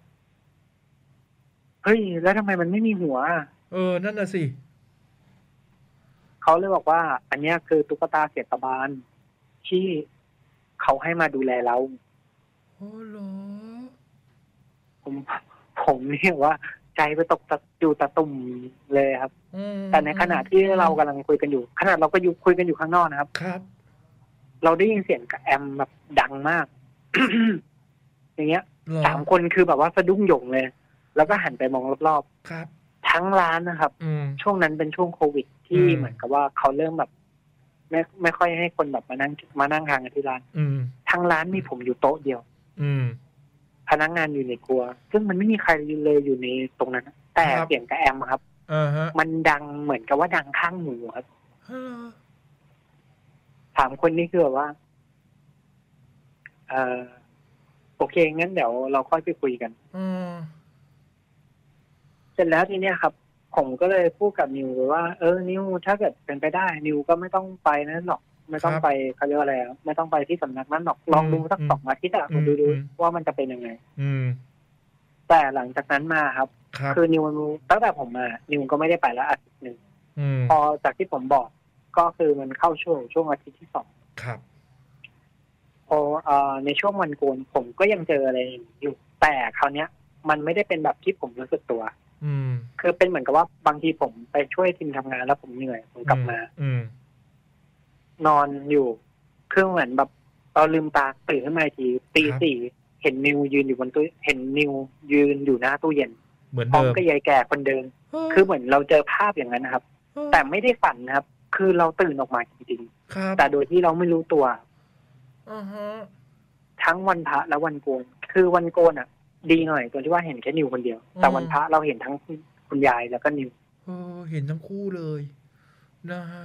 B: เฮ้ย แล้วทำไมมันไม่มีหัวอะ?
A: เออ นั่นน่ะสิ
B: เขาเลยบอกว่า อันเนี้ยคือตุ๊กตาเสียตบาน ที่เขาให้มาดูแลเรา
A: อ๋อ เหรอ?
B: ผม ผมนี่แบบว่าใจไปตกตะ อยู่ตะตุ่มเลยครับ
A: อืม
B: แต่ในขณะที่เรากำลังคุยกันอยู่ ขนาดเราก็อยู่ คุยกันอยู่ข้างนอกนะครับ
A: ครับ
B: เราได้ยินเสียงกับแอมแบบดังมาก อย่างเงี้ย
A: เหรอ?
B: สาม คนคือแบบว่าสะดุ้งโหย่งเลย แล้วก็หันไปมองรอบ
A: ครับ
B: ๆ ทั้งร้านนะครับ
A: อืม
B: ช่วงนั้นเป็นช่วงโควิด ที่
A: อืม
B: เหมือนกับว่าเขาเริ่มแบบ ไม่ ไม่ค่อยให้คนแบบมานั่ง มานั่งทานกันที่ร้าน
A: อืม
B: ทั้งร้านมีผมอยู่โต๊ะเดียว
A: อืม
B: พนักงานอยู่ในครัว ซึ่งมันไม่มีใครเลยอยู่ในตรงนั้นนะ แต่
A: ครับ
B: เสียงกับแอมอะครับ
A: อะฮะ
B: มันดังเหมือนกับว่าดังข้างหูครับ
A: เหรอ?
B: สาม คนนี้คือแบบว่า เอ่อ โอเค งั้นเดี๋ยวเราค่อยไปคุยกัน
A: เออ
B: เสร็จแล้วทีเนี้ยครับ ผมก็เลยพูดกับนิวไปว่า เออ นิว ถ้าเกิดเป็นไปได้ นิวก็ไม่ต้องไปนั่นหรอก มไม่ต้องไปเขาเรียกอะไรไม่ต้องไปที่สำนักนั้นหรอกลองดูสักสองอาทิตย์อะดูดูว่ามันจะเป็นยังไง
A: อืม
B: แต่หลังจากนั้นมาครับคือนิวตั้งแต่ผมมานิวก็ไม่ได้ไปแล้วอาทิตย์หนึ่งพอจากที่ผมบอกก็คือมันเข้าช่วงช่วงอาทิตย์ที่สอง
A: ครับ
B: พอเอ่อในช่วงวันโกนผมก็ยังเจออะไรอยู่แต่คราวเนี้ยมันไม่ได้เป็นแบบที่ผมรู้สึกตัว
A: อืม
B: คือเป็นเหมือนกับว่าบางทีผมไปช่วยทีมทำงานแล้วผมเหนื่อยผมกลับมา
A: อืม
B: นอนอยู่เครื่องเหมือนแบบเราลืมตาตื่นขึ้นมาทีตีสี่เห็นนิวยืนอยู่บนตู้เห็นนิวยืนอยู่หน้าตู้เย็น
A: เหมือน
B: พร้อม
A: เดิม
B: กับยายแก่คนเดิมคือเหมือนเราเจอภาพอย่างนั้นนะครับแต่ไม่ได้ฝันนะครับคือเราตื่นออกมาจริงๆแต่โดยที่เราไม่รู้ตัวทั้งวันพระและวันโกนคือวันโกนอ่ะดีหน่อยตรงที่ว่าเห็นแค่นิวคนเดียวแต่วันพระเราเห็นทั้งคุณยายแล้วก็นิว
A: เออเห็นทั้งคู่เลยนะฮะ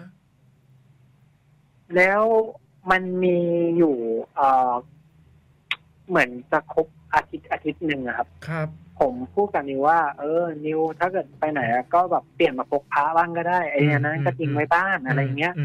B: แล้วมันมีอยู่เอ่อเหมือนจะครบอาทิตย์อาทิตย์หนึ่งอะครับ
A: ครับ
B: ผมพูดกับนิวว่าเออนิวถ้าเกิดไปไหนก็แบบเปลี่ยนมาพกพระบ้างก็ได้ไอ้เนี่ยนั้นก็ทิ้งไว้บ้านอะไรเงี้ย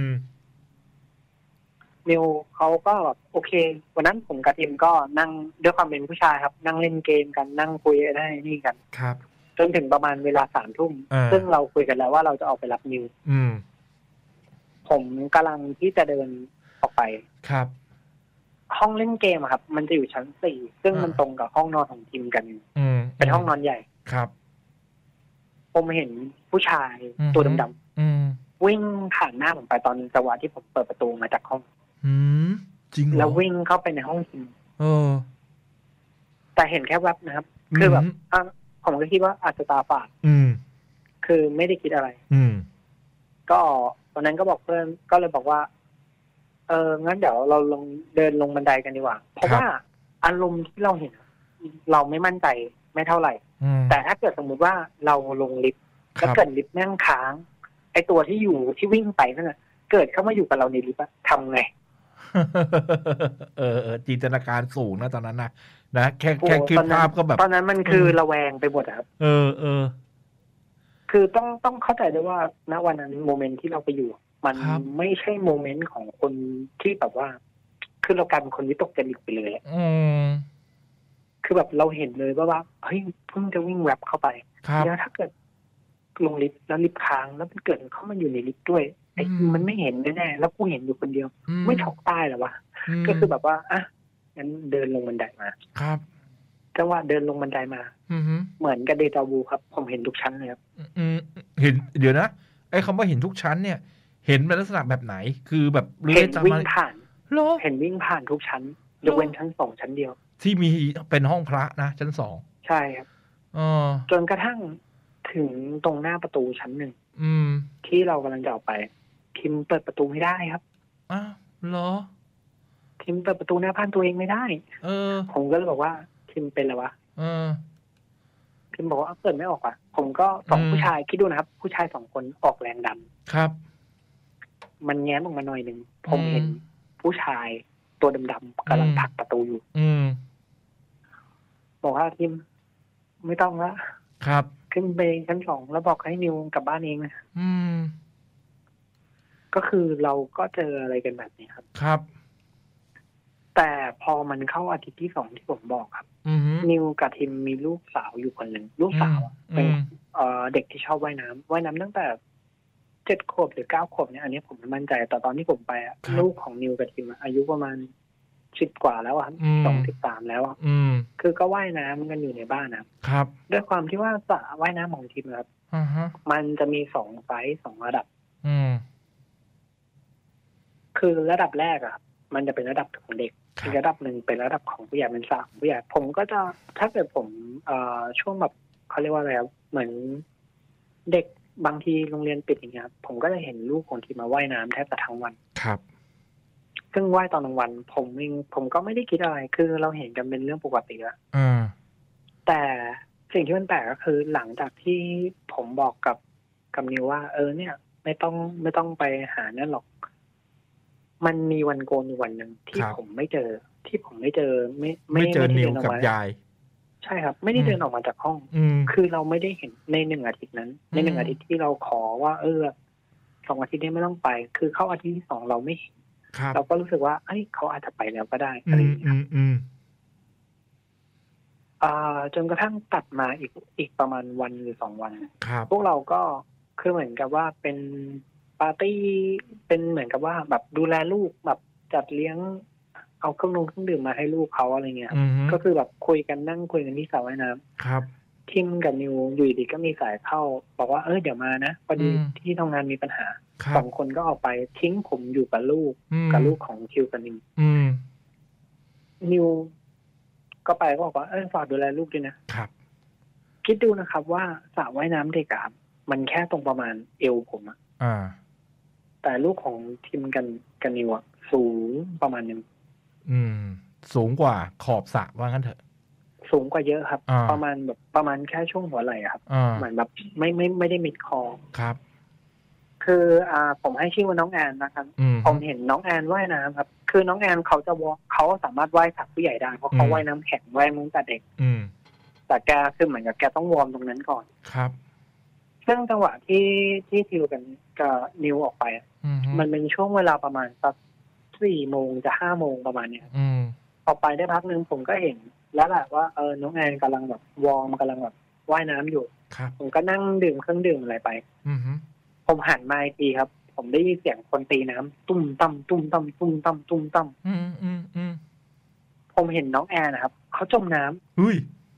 B: นิวเขาก็แบบโอเควันนั้นผมกับทีมก็นั่งด้วยความเป็นผู้ชายครับนั่งเล่นเกมกันนั่งคุยได้นี่กัน
A: ครับ
B: จนถึงประมาณเวลาสามทุ่มซึ่งเราคุยกันแล้วว่าเราจะออกไปรับนิวผมกำลังที่จะเดินออกไป
A: ครับ
B: ห้องเล่นเกมครับมันจะอยู่ชั้นสี่ซึ่งมันตรงกับห้องนอนของทีมกันเป็นห้องนอนใหญ่
A: ครับ
B: ผมเห็นผู้ชายตัวดำๆวิ่งผ่านหน้าผมไปตอนจังหวะที่ผมเปิดประตูมาจากห้อง
A: จริงเหรอ
B: แล้ววิ่งเข้าไปในห้องทีม
A: เออ
B: แต่เห็นแค่แวบนะครับคือแบบผมก็คิดว่าอาจจะตาฝาดคือไม่ได้คิดอะไรก็ตอนนั้นก็บอกเพื่อนก็เลยบอกว่าเอองั้นเดี๋ยวเราลงเดินลงบันไดกันดีกว่าเพราะว่าอารมณ์ที่เราเห็นเราไม่มั่นใจไม่เท่าไหร่แต่ถ้าเกิดสมมุติว่าเราลงลิฟต์แล้วเกิดลิฟต์นั่งค้างไอตัวที่อยู่ที่วิ่งไปนั่นน่ะเกิดเข้ามาอยู่กับเราในลิฟต์ทำไง
A: เออเออจินตนาการสูงนะตอนนั้นนะนะแค่แค่คิดภาพก็แบบ
B: ตอนนั้นมันคือระแวงไปหมดครับ
A: เออเออ
B: คือต้องต้องเข้าใจด้วยว่าณวันนั้นโมเมนต์ที่เราไปอยู่มันไม่ใช่โมเมนต์ของคนที่แบบว่าคือเรากลายเป็นคนวิตกจริตไปเลย
A: อืม
B: คือแบบเราเห็นเลยว่าว่าเฮ้ยเพิ่งจะวิ่งแวบเข้าไปแล้วถ้าเกิดลงลิฟต์แล้วลิฟต์ค้างแล้วมันเกิดเข้ามาอยู่ในลิฟต์ด้วยไอ้มันไม่เห็นแน่ๆแล้วกูเห็นอยู่คนเดียวไม่ช็อกตายหรอวะก็คือแบบว่าอ่ะงั้นเดินลงบันไดมา
A: ครับ
B: จังหวะเดินลงบันไดมาเหมือนกับเดจาวูครับผมเห็นทุกชั้นเลยครับ
A: เห็นเดี๋ยวนะไอ้คำว่าเห็นทุกชั้นเนี่ยเห็นเป็นลักษณะแบบไหนคือแบบ
B: เห็นวิ่งผ่านเห็นวิ่งผ่านทุกชั้นยกเว้นชั้นสองชั้นเดียว
A: ที่มีเป็นห้องพระนะชั้นสอง
B: ใช่ครับจนกระทั่งถึงตรงหน้าประตูชั้นหนึ่งที่เรากำลังจะออกไปทิมเปิดประตูไม่ได้ครับ
A: อ้าวเหรอ
B: ทิมเปิดประตูหน้าบ้านตัวเองไม่ได้
A: เออ
B: ผมก็เลยบอกว่าทิมเป็นอะไรวะ
A: เออ
B: ทิมบอกว่าเปิดไม่ออกอ่ะผมก็สองผู้ชายคิดดูนะครับผู้ชายสองคนออกแรงดัน
A: ครับ
B: มันแง้มออกมาหน่อยหนึ่งผมเห็นผู้ชายตัวดำๆกำลังผลักประตูอยู่บอกว่าทิมไม่ต้องละ
A: ครับ
B: ขึ้นไปชั้นสองแล้วบอกให้นิวกลับบ้านเองนะ
A: อืม
B: ก็คือเราก็เจออะไรกันแบบนี้ครับ
A: ครับ
B: แต่พอมันเข้าอาทิตย์ที่สองที่ผมบอกครับนิวกับทิมมีลูกสาวอยู่คนหนึ่งลูกสาวเป็นเด็กที่ชอบว่ายน้ำว่ายน้ำตั้งแต่เจ็ดขวบหรือเก้าขวบเนี่ยอันนี้ผมไม่มั่นใจแต่ตอนที่ผมไปอ่ะลูกของนิวกับทิมอายุประมาณสิบกว่าแล้วครับสองสิบสามแล้วอ่ะคือก็ว่ายน้ำกันอยู่ในบ้านนะครับด้วยความที่ว่าสระว่ายน้ำของทิมครับมันจะมีสองไซส์สองระดับคือระดับแรกอ่ะมันจะเป็นระดับของเด็กอีกระดับหนึ่งเป็นระดับของผู้ใหญ่เป็นสระของผู้ใหญ่ผมก็จะถ้าเกิดผมเอ่อช่วงแบบเขาเรียกว่าอะไรครับเหมือนเด็กบางทีโรงเรียนปิดอย่างเงี้ยผมก็จะเห็นลูกของทีมมาว่ายน้ำแทบจะทั้งวัน
A: ครับ
B: ซึ่งว่ายตอนกลางวันผมเองผมก็ไม่ได้คิดอะไรคือเราเห็นกันเป็นเรื่องปกติแล้วแต่สิ่งที่มันแปลกก็คือหลังจากที่ผมบอกกับกับนิวว่าเออเนี่ยไม่ต้องไม่ต้องไปหานั่นหรอกมันมีวันโกนวันหนึ่งที่ผมไม่เจอที่ผมไม่เจอไม่
A: ไม่เจอนิวกับยาย
B: ใช่ครับไม่ได้เดินออกมาจากห้องคือเราไม่ได้เห็นในหนึ่งอาทิตย์นั้นในหนึ่งอาทิตย์ที่เราขอว่าเออสองอาทิตย์นี้ไม่ต้องไปคือเข้าอาทิตย์ที่สองเราไม่เห็น
A: ครับ
B: เราก็รู้สึกว่าเอ้ยเขาอาจจะไปแล้วก็ได้
A: อื
B: อะไรอ
A: ม
B: ย่างเงี้
A: อื
B: ย
A: ม อืม
B: อ่า จนกระทั่งตัดมาอีก อีกประมาณวันหรือ สอง วัน
A: ครับ
B: พวกเราก็ คือเหมือนกับว่าเป็นปาร์ตี เป็นเหมือนกับว่าแบบดูแลลูก แบบจัดเลี้ยง เอาเครื่องนงเครื่องดื่มมาให้ลูกเขา อะไรเงี้ยครั
A: อื
B: บ
A: อฮึ
B: ก็คือแบบคุยกัน นั่งคุยกันที่สระว่ายน้
A: ครับ
B: ำ ทิมกับนิวอยู่ดี ๆ ก็มีสายเข้า บอกว่า "เออ เดี๋ยวมานะ พอ
A: อื
B: ดี
A: ม
B: ที่ทำงานมีปัญหา"
A: ครั
B: ส
A: บ
B: อง คนก็ออกไปทิ้งผมอยู่กับลูก
A: อื
B: กับ
A: ม
B: ลูกของทิวกับนิว
A: อืม
B: นิว ก็ไปก็บอกว่า "เออ ฝากดูแลลูกด้วยนะ"
A: ครับ
B: คิดดูนะครับว่าสระว่ายน้ำเด็กอะครับ มันแค่ตรงประมาณเอวผมอะ
A: อา
B: แต่ลูกของทิมกัน กับนิวอะสูงประมาณหนึ่ง
A: อืม สูงกว่าขอบสระว่างั้นเถอะ
B: สูงกว่าเยอะครับ
A: อา
B: ประมาณแบบ ประมาณแค่ช่วงหัวไหล่อะครับ
A: อา
B: เหมือนแบบไม่ ไม่ ไม่ได้มิดคอ
A: ครับ
B: คือ อ่า ผมให้ชื่อว่าน้องแอนนะครับ
A: อือฮ
B: ผมึเห็นน้องแอนว่ายน้ำครับ คือน้องแอนเขาจะวอ เขาสามารถว่ายสระผู้ใหญ่ได้ เพราะเขา
A: อืม
B: ว่ายน้ำแข็ง ว่ายมาตั้งแต่เด็ก
A: อืม
B: แต่แก คือเหมือนกับแกต้องวอร์มตรงนั้นก่อน
A: ครับ
B: ซึ่งจังหวะที่ ที่ทิวกัน กับนิวออกไปอะ
A: อือฮึ
B: มันเป็นช่วงเวลาประมาณสัก สี่ โมงจะ ห้า โมง ประมาณเนี้ย
A: อืม
B: ออกไปได้พักหนึ่งผมก็เห็นแล้วแหละว่า เออ น้องแอนกำลังแบบวอร์ม กำลังแบบว่ายน้ำอยู่
A: ครับ
B: ผมก็นั่งดื่มเครื่องดื่มอะไรไป
A: อือฮึ
B: ผมหันมาอีกทีครับ ผมได้ยินเสียงคนตีน้ำ ตุ้มตั้ม ตุ้มตั้ม ตุ้มตั้ม ตุ้มตั้ม
A: อือ ๆ ๆ
B: ผมเห็นน้องแอนอะครับ เขาจมน้ำ
A: เฮ้ย!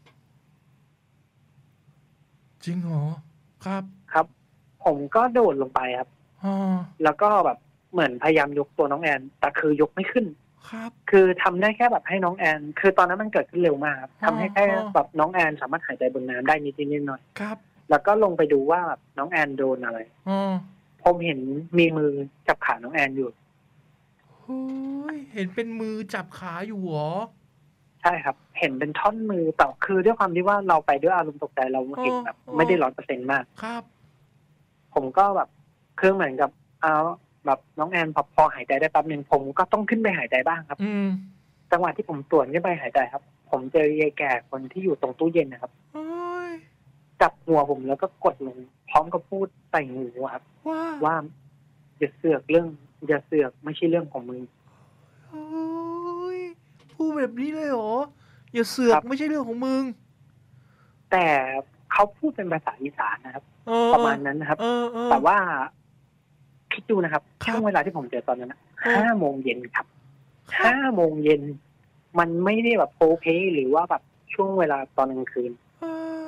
A: จริงเหรอ? ครับ
B: ครับ ผมก็โดดลงไปครับ
A: อา
B: แล้วก็แบบเหมือนพยายามยกตัวน้องแอน แต่คือยกไม่ขึ้น
A: ครับ
B: คือทำได้แค่แบบให้น้องแอน คือตอนนั้นมันเกิดขึ้นเร็วมากครับ
A: อ้อ
B: ทำให้แค่แบบน้องแอนสามารถหายใจบนน้ำได้นิด ๆ หน่อย
A: ครับ
B: ๆ แล้วก็ลงไปดูว่าแบบน้องแอนโดนอะไร
A: เออ
B: ผมเห็นมีมือจับขาน้องแอนอยู่
A: โอ้โฮ เห็นเป็นมือจับขาอยู่เหรอ?
B: ใช่ครับ เห็นเป็นท่อนมือ แต่คือด้วยความที่ว่าเราไปด้วยอารมณ์ตกใจ เราเห็นแบบไม่ได้ ร้อยเปอร์เซ็นต์ มาก
A: ครับ
B: ผมก็แบบ คือเหมือนกับ อ่า แบบน้องแอนพอ พอหายใจได้แป๊บหนึ่ง ผมก็ต้องขึ้นไปหายใจบ้างครับ
A: อืม
B: จังหวะที่ผมสวนขึ้นไปหายใจครับ ผมเจอยายแก่คนที่อยู่ตรงตู้เย็นน่ะครับ
A: โอ๊ย
B: จับหัวผมแล้วก็กดลง พร้อมกับพูดใส่หูอะครับ
A: ว่า?
B: ว่า "อย่าเสือกเรื่อง อย่าเสือก ไม่ใช่เรื่องของมึง"
A: โอ๊ย พูดแบบนี้เลยเหรอ? อย่าเสือ
B: คร
A: ก
B: ับ
A: ไม่ใช่เรื่องของมึง
B: แต่เขาพูดเป็นภาษาอีสานนะครับ
A: เออ
B: ประมาณนั้นนะครับ
A: เออ ๆ
B: แต่ว่า คิดดูนะครับ
A: ครั
B: ช่
A: บ
B: วงเวลาที่ผมเจอตอนนั้นน่ะ
A: เออ
B: ห้า โมงเย็นครับ
A: ครั
B: ห้า
A: บ
B: โมงเย็น มันไม่ได้แบบโพลเพลหรือว่าแบบช่วงเวลาตอนกลางคืน
A: เออ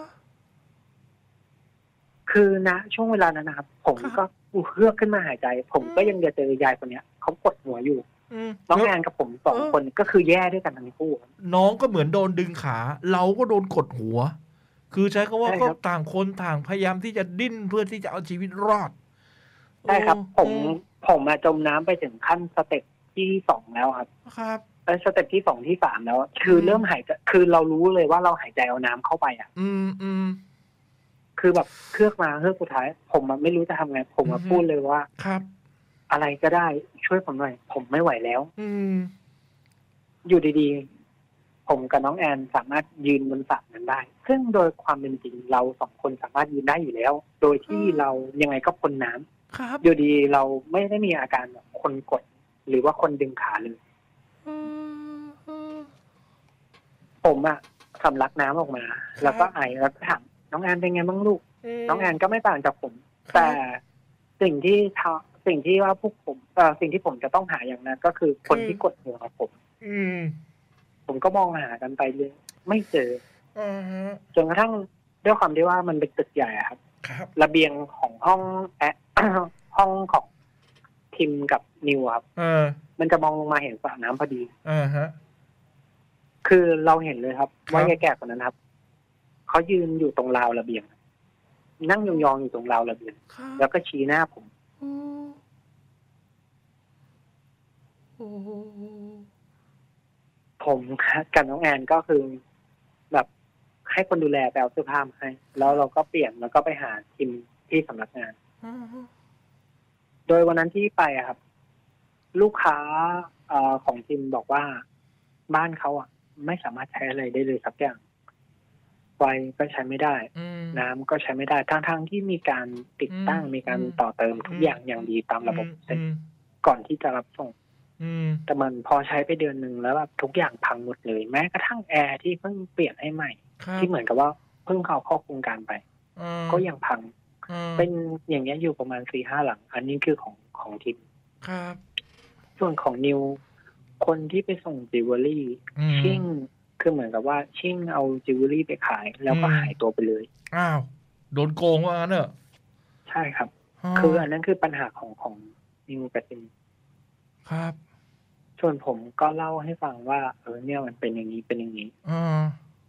B: คือ ณ ช่วงเวลานั้นน่ะครับ ผม
A: ครับ
B: ก็อูเฮือกขึ้นมาหายใจ ผม
A: อืม
B: ก็ยังจะเจอยายคนเนี้ย เขากดหัวอยู่
A: อืม
B: น้อง
A: แล้ว
B: แอนกับผม สอง
A: เออ
B: คน ก็คือแย่ด้วยกันทั้งคู่ครับ
A: น้องก็เหมือนโดนดึงขา เราก็โดนกดหัว คือใช้คำว่า
B: ใช่
A: ก็
B: ครับ
A: ต่างคนต่างพยายามที่จะดิ้นเพื่อที่จะเอาชีวิตรอด
B: ใช่ครับ ผ
A: เอ
B: ม
A: อ
B: ผมอะจมน้ำไปถึงขั้นสเต็ปที่ สอง แล้วครับ
A: ครับ
B: เอ๊ย สเต็ปที่ สอง ที่ สาม แล้วอะ คือ
A: ม
B: เริ่มหายใจ คือเรารู้เลยว่าเราหายใจเอาน้ำเข้าไปอะ
A: อืม ๆ
B: คือแบบเฮือกมาเฮือกสุดท้าย ผมอะไม่รู้จะทำไง ผมอะ
A: อือฮึ
B: พูดเลยว่า
A: ครับ
B: อะไรก็ได้ช่วยผมหน่อย ผมไม่ไหวแล้ว
A: อืม
B: อยู่ดี ๆ ผมกับน้องแอนสามารถยืนบนสระนั้นได้ ซึ่งโดยความเป็นจริงเรา สอง คนสามารถยืนได้อยู่แล้ว โดยที่เรายังไงก็พ้นน้ำ
A: ครับ
B: อยู่ดี ๆ เราไม่ได้มีอาการแบบคนกด หรือว่าคนดึงขาเลย
A: เออ ๆ
B: ผมอะสำลักน้ำออกมา
A: ครับ
B: แล้วก็ไอ แล้วก็ถาม "น้องแอนเป็นไงบ้างลูก?"
A: อืม
B: น้องแอนก็ไม่ต่างจากผม
A: ครับ
B: แต่สิ่งที่ทา สิ่งที่ว่าพวกผม เอ่อ สิ่งที่ผมจะต้องหาอย่างนั้น ก็คือคน
A: คือ
B: ที่กดหัวผม
A: อืม
B: ผมก็มองหากันไปเรื่อย ไม่เจอ
A: อะฮะ
B: จนกระทั่งด้วยความที่ว่ามันเป็นตึกใหญ่อะครับ
A: ครับ
B: ระเบียงของห้องแอะ ห้องของทิมกับนิวอะครับ
A: เออ
B: มันจะมองลงมาเห็นสระน้ำพอดี
A: อะฮะ
B: คือเราเห็นเลยครับ
A: ครับ
B: ว่ายายแก่คนนั้นครับ เขายืนอยู่ตรงราวระเบียง นั่งยอง ๆ อยู่ตรงราวระเบียง
A: ครับ
B: แล้วก็ชี้หน้าผม
A: เออ โอ้โฮ
B: ผม กับน้องแอนก็คือแบบให้คนดูแลไปเอาเสื้อผ้ามาให้ แล้วเราก็เปลี่ยน แล้วก็ไปหาทิมที่สำนักงาน
A: อือฮึ
B: โดยวันนั้นที่ไปอะครับ ลูกค้า เอ่อ ของทิมบอกว่า บ้านเขาอะไม่สามารถใช้อะไรได้เลยสักอย่าง ไฟก็ใช้ไม่ได้
A: อืม
B: น้ำก็ใช้ไม่ได้ ทั้ง ๆ ที่มีการติดตั้ง
A: อืม
B: มีการ
A: อืม
B: ต่อเติมทุกอย่างอย่างดีตามระบบ
A: อืม
B: เสร็จ
A: อืม
B: ก่อนที่จะรับส่ง
A: อืม
B: แต่มันพอใช้ไปเดือนหนึ่งแล้วแบบทุกอย่างพังหมดเลยแม้กระทั่งแอร์ที่เพิ่งเปลี่ยนให้ใหม่ที่เหมือนกับว่าเพิ่งเข้าเข้าโครงการไปก็ยังพังเป็นอย่างเงี้ยอยู่ประมาณสี่ห้าหลังอันนี้คือของของทิม
A: ครับ
B: ส่วนของนิวคนที่ไปส่งจิวเวลรี่ชิ่งคือเหมือนกับว่าชิ่งเอาจิวเวลรี่ไปขายแล้วก็หายตัวไปเลย
A: อ้าวโดนโกงว่างั้นเหรอ
B: ใช่ครับคืออันนั้นคือปัญหาของของนิวกับทิม
A: ครับ
B: ส่วนผมก็เล่าให้ฟังว่าเออเนี่ยมันเป็นอย่างนี้เป็นอย่างนี้
A: อ่า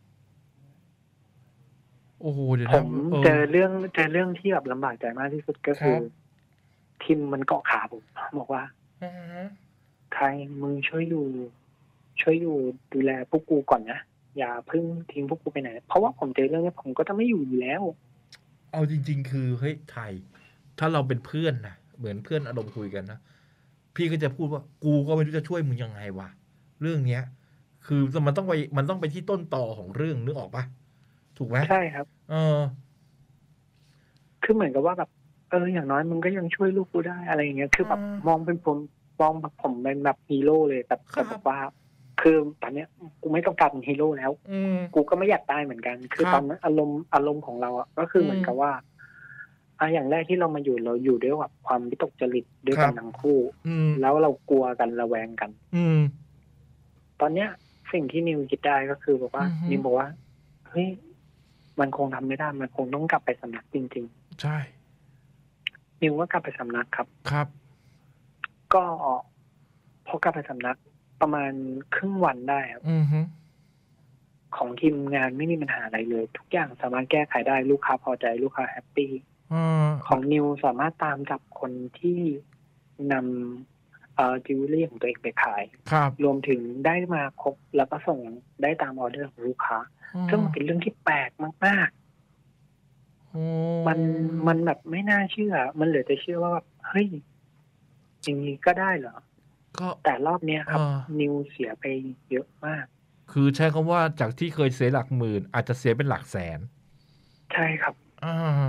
A: โอ้โหเดี๋ยว
B: ผมเจอเรื่องเจอเรื่องที่แบบลำบากใจมากที่สุดก็คือทิมมันเกาะขาผมบอกว่าใครมึงช่วยอยู่ช่วยอยู่ดูแลพวกกูก่อนนะอย่าเพิ่งทิ้งพวกกูไปไหนเพราะว่าผมเจอเรื่องนี้ผมก็จะไม่อยู่อยู่แล้ว
A: เอาจริงๆคือเฮ้ยไทยถ้าเราเป็นเพื่อนนะเหมือนเพื่อนอารมณ์คุยกันนะพี่ก็จะพูดว่ากูก็ไม่รู้จะช่วยมึงยังไงวะเรื่องเนี้ยคือมันต้องไปมันต้องไปที่ต้นตอของเรื่องนึกออกปะถูกไหม
B: ใช่ครับ
A: เออ
B: คือเหมือนกับว่าแบบเอออย่างน้อยมึงก็ยังช่วยลูกกูได้อะไรอย่างเงี้ยคือแบบมองเป็นผมมองแบบผมเป็นแบบฮีโร่เลยแต่แต่แบบว่าคือตอนเนี้ยกูไม่ต้องการเป็นฮีโร่แล้วกูก็ไม่อยากตายเหมือนกันคือตอนนั้นอารมณ์อารมณ์ของเราอ่ะก็คือเหมือนกับว่าอ่ะอย่างแรกที่เรามาอยู่เราอยู่ด้วยแบบความวิตกจริตด้วยกันทั้งคู่แล้วเรากลัวกันระแวงกันตอนเนี้ยสิ่งที่นิวคิดได้ก็คือบอกว่านิวบอกว่าเฮ้ยมันคงทำไม่ได้มันคงต้องกลับไปสำนักจริง
A: ๆใช่
B: นิวก็กลับไปสำนักครับ
A: ครับ
B: ก็พอกลับไปสำนักประมาณครึ่งวันได้ครับของทีมงานไม่มีปัญหาอะไรเลยทุกอย่างสามารถแก้ไขได้ลูกค้าพอใจลูกค้าแฮปปี้ของนิวสามารถตามจับคนที่นำเอ่อจิวเวลรี่ของตัวเองไปขายรวมถึงได้มาครบแล้วก็ส่งได้ตามออเดอร์ของลูกค้าซึ่งมันเป็นเรื่องที่แปลกมากๆมันมันแบบไม่น่าเชื่อมันเหลือจะเชื่อว่าแบบเฮ้ยอย่างนี้ก็ได้เหรอก็แต่รอบนี้ครับนิวเสียไปเยอะมาก
A: คือใช้คำว่าจากที่เคยเสียหลักหมื่นอาจจะเสียเป็นหลักแสน
B: ใช่ครับ
A: อ่า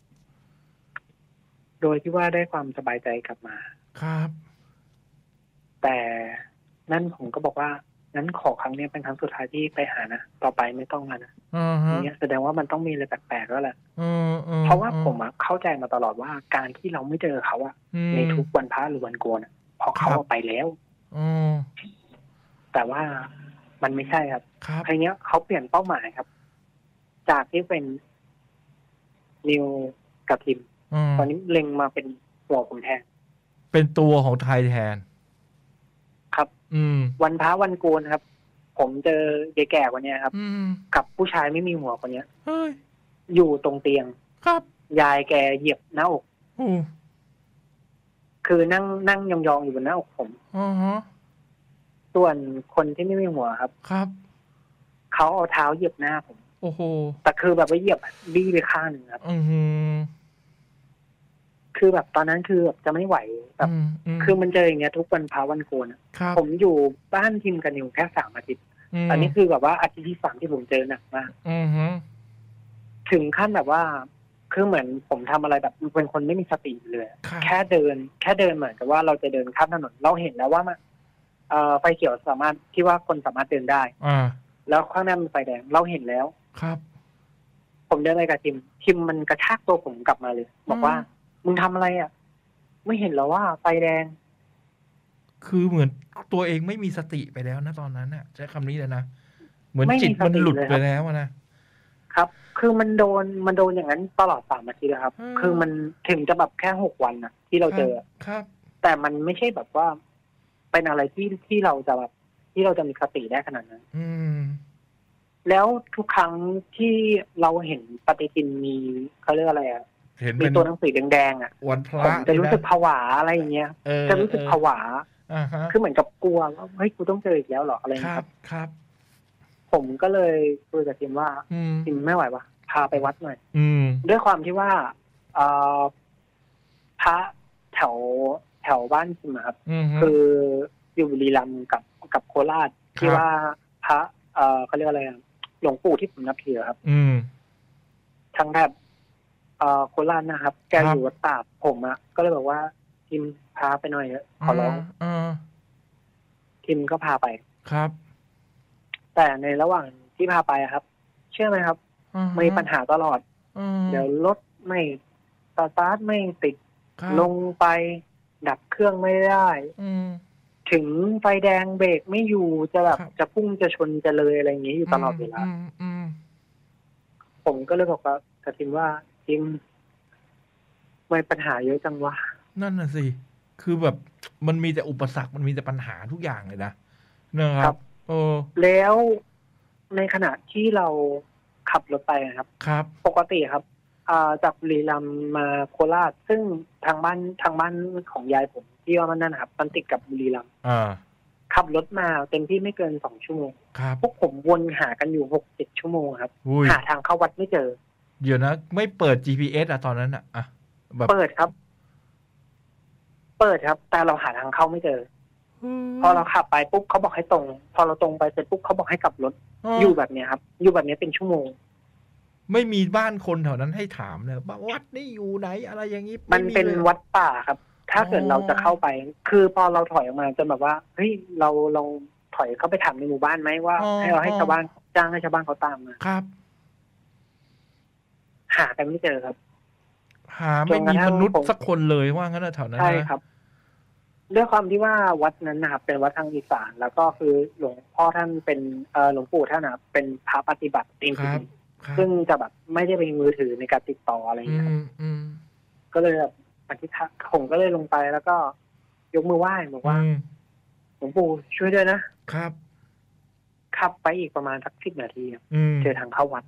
B: โดยที่ว่าได้ความสบายใจกลับมา
A: ครับ
B: แต่นั่นผมก็บอกว่างั้นขอครั้งนี้เป็นครั้งสุดท้ายที่ไปหานะต่อไปไม่ต้องแล้วนะอย่างเงี้ยแสดงว่ามันต้องมีอะไรแปลกๆแล้วแหละเพราะว่าผมอะเข้าใจมาตลอดว่าการที่เราไม่เจอเขาอะในทุกวันพระหรือวันโกนพอเขาไปแล้วแต่ว่ามันไม่ใช่ครับครั้งนี้เขาเปลี่ยนเป้าหมายครับจากที่เป็นนิวกับทิมตอนนี้เล็งมาเป็นตัวผมแทน
A: เป็นตัวของไทยแทน
B: ครับ
A: อืม
B: วันพระวันโกนครับผมเจอเด็กแก่คนนี้ครับกับผู้ชายไม่มีหัวคนนี้อยู่ตรงเตียง
A: ครับ
B: ยายแกเหยียบหน้าอกคือนั่งนั่งยองๆอยู่บนหน้าอกผม
A: อ๋อ
B: ส่วนคนที่ไม่มีหัวครับ
A: ครับ
B: เขาเอาเท้าเหยียบหน้าผม
A: โอ้โห
B: แต่คือแบบว่าเหยียบบี้ไปข้างหนึ่งครับ
A: อือ
B: คือแบบตอนนั้นคือแบบจะไม่ไหวแบบคือมันเจออย่างเงี้ยทุกวันพาวันโกนผมอยู่บ้านทีมกันอยู่แค่สามอาทิตย์อันนี้คือแบบว่าอาทิตย์ที่สามที่ผมเจอหนักมากถึงขั้นแบบว่าคือเหมือนผมทำอะไรแบบเป็นคนไม่มีสติเลยแค่เดินแค่เดินเหมือนกับว่าเราจะเดินข้ามถนนเราเห็นแล้วว่ามันเอ่อไฟเขียวสามารถที่ว่าคนสามารถเดินได้แล้วข้างหน้ามีไฟแดงเราเห็นแล้ว
A: ครับ
B: ผมเดินไปกับทีมทีมมันกระชากตัวผมกลับมาเลยบอกว่ามึงทำอะไรอ่ะไม่เห็นเหรอว่าไฟแดง
A: คือเหมือนตัวเองไม่มีสติไปแล้วนะตอนนั้นน่ะใช้คำนี้เลยนะเหมือนจิตมันหลุดไปแล้วนะครับ
B: คือมันโดนมันโดนอย่างนั้นตลอดสามอาทิตย์แล้วครับคือมันถึงจะแบบแค่หกวันนะที่เราเจอ
A: ครับ
B: แต่มันไม่ใช่แบบว่าเป็นอะไรที่ที่เราจะแบบที่เราจะมีสติได้ขนาดนั้น
A: อืม
B: แล้วทุกครั้งที่เราเห็นปฏิทินมีเขาเรียกอะไรอ่ะมีตัวหนังสือแดงๆอ่ะ
A: วันพระ
B: ผมจะรู้สึกผวาอะไรอย่างเงี้ยจะรู้สึกผวาคือเหมือนกับกลัวว่าเฮ้ยกูต้องเจออีกแล้วหรออะไรครับ
A: ครับ
B: ผมก็เลยคุยกับทีมว่าทีมไม่ไหววะพาไปวัดหน่อยด้วยความที่ว่าพระแถวแถวบ้านทีมครับคืออยู่บุรีรัมย์กับกับโคราชที่ว่าพระเขาเรียกอะไรหลวงปู่ที่ผมนับถือครับทั้งแบบโคราชนะครับแกอยู่วัดตาดผมอ่ะก็เลยบอกว่าทีมพาไปหน่อยขอร้องทีมก็พาไป
A: ครับ
B: แต่ในระหว่างที่พาไปครับ เชื่อไหมครับมีปัญหาตลอดเดี๋ยวรถไม่สตาร์ทไม่ติดลงไปดับเครื่องไม่ได้ถึงไฟแดงเบรกไม่อยู่จะแบบจะพุ่งจะชนจะเลยอะไรอย่างนี้อยู่ตลอดเวลาผมก็เลยบอกว่ากับทีมว่าทีมไม่ปัญหาเยอะจังวะ
A: นั่นน่ะสิคือแบบมันมีแต่อุปสรรคมันมีแต่ปัญหาทุกอย่างเลยนะนะครับโอ้
B: แล้วในขณะที่เราขับรถไปครับ
A: ครับ
B: ปกติครับจากบุรีรัมย์มาโคราชซึ่งทางบ้านทางบ้านของยายผมที่ว่ามันนั่นครับมันติดกับบุรีรัมย์ขับรถมาเต็มที่ไม่เกินสองชั่วโมงพวกผมวนหากันอยู่หกเจ็ดชั่วโมงครับหาทางเข้าวัดไม่เจอ
A: เดี๋ยวนะไม่เปิด จี พี เอส อะตอนนั้นอะ
B: แบบเปิดครับ เปิดครับแต่เราหาทางเข้าไม่เจอพอเราขับไปปุ๊บเขาบอกให้ตรงพอเราตรงไปเสร็จปุ๊บเขาบอกให้กลับรถอยู่แบบนี้ครับอยู่แบบนี้เป็นชั่วโมง
A: ไม่มีบ้านคนแถวนั้นให้ถามเลยว่าวัดนี่อยู่ไหนอะไรอย่างนี้
B: มันเป็นวัดป่าครับถ้าเกิดเราจะเข้าไปคือพอเราถอยออกมาจะแบบว่าเฮ้ยเราลองถอยเข้าไปถามในหมู่บ้านไหมว่าให้เราให้ชาวบ้านจ้างให้ชาวบ้านเขาตามมา
A: ครับ
B: หากันไม่เจอครับ
A: หาไม่มีมนุษย์สักคนเลยว่างั้นแถวนั้น
B: ใช่ครับด้วยความที่ว่าวัดนั้นนะครับเป็นวัดทางอีสานแล้วก็คือหลวงพ่อท่านเป็นเอ่อหลวงปู่ท่านนะเป็นพระปฏิบัติจริงๆซึ่งจะแบบไม่ได้เป็นมือถือในการติดต่ออะไรอย่างเงี้ยครับก็เลยแบบอธิษฐานผมก็เลยลงไปแล้วก็ยกมือไหว้บอกว่าหลวงปู่ช่วยด้วยนะครับขับไปอีกประมาณสักสิบนาทีเจอทางเข้าวัด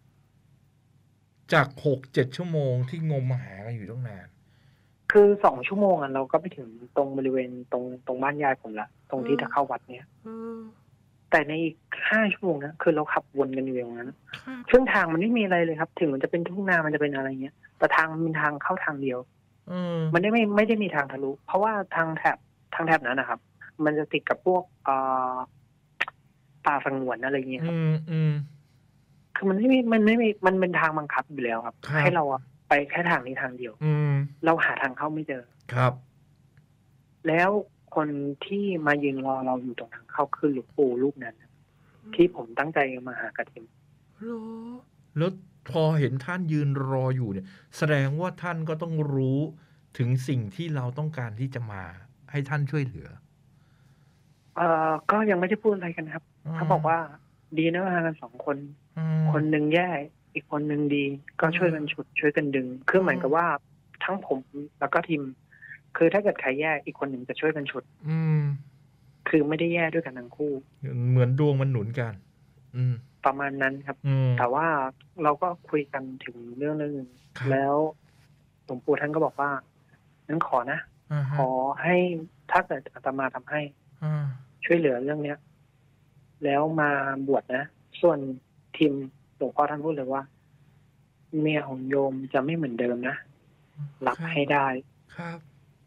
A: จากหกเจ็ดชั่วโมงที่งมหากันอยู่ตั้งนาน
B: คือสองชั่วโมงอ่ะเราก็ไปถึงตรงบริเวณตรงตรงบ้านยายผมละตรงที่จะเข้าวัดเนี่ยแต่ในอีกห้าชั่วโมงนะคือเราขับวนกันอยู่อย่างนั้นซึ่งทางมันไม่มีอะไรเลยครับถึงมันจะเป็นทุ่งนามันจะเป็นอะไรเงี้ยแต่ทางมันทางเข้าทางเดียวมันไม่ไม่ได้มีทางทะลุเพราะว่าทางแถบทางแถบนั้นนะครับมันจะติดกับพวกป่าสงวนอะไรเงี้ยครับคือมันไม่มีมันไม่มีมันเป็นทางบังคับอยู่แล้วครับให้เราไปแค่ทางนี้ทางเดียวเราหาทางเข้าไม่เจอ
A: ครับ
B: แล้วคนที่มายืนรอเราอยู่ตรงทางเข้าคือหลวงปู่รูปนั้นที่ผมตั้งใจมาหากระถิ่น
A: แล้วพอเห็นท่านยืนรออยู่เนี่ยแสดงว่าท่านก็ต้องรู้ถึงสิ่งที่เราต้องการที่จะมาให้ท่านช่วยเหลือ
B: เอ่อก็ยังไม่ได้พูดอะไรกันครับเขาบอกว่าดีนะมากันสองคนคนหนึ่งแย่อีกคนหนึ่งดีก็ช่วยกันฉุดช่วยกันดึงคือเหมือนกับว่าทั้งผมแล้วก็ทีมคือถ้าเกิดใครแย่อีกคนหนึ่งจะช่วยกันฉุด
A: อืม
B: คือไม่ได้แย่ด้วยกันทั้งคู่
A: เหมือนดวงมันหนุนกันอืม
B: ประมาณนั้นครับแต่ว่าเราก็คุยกันถึงเรื่องนึงแล้วหลวงปู่ท่านก็บอกว่างั้นขอนะขอให้ถ้าเกิดอาตมาทำให้ช่วยเหลือเรื่องเนี้ยแล้วมาบวชนะส่วนทีมหลวงพ่อท่านพูดเลยว่าเมียของโยมจะไม่เหมือนเดิมนะรับให้ได้
A: ครับ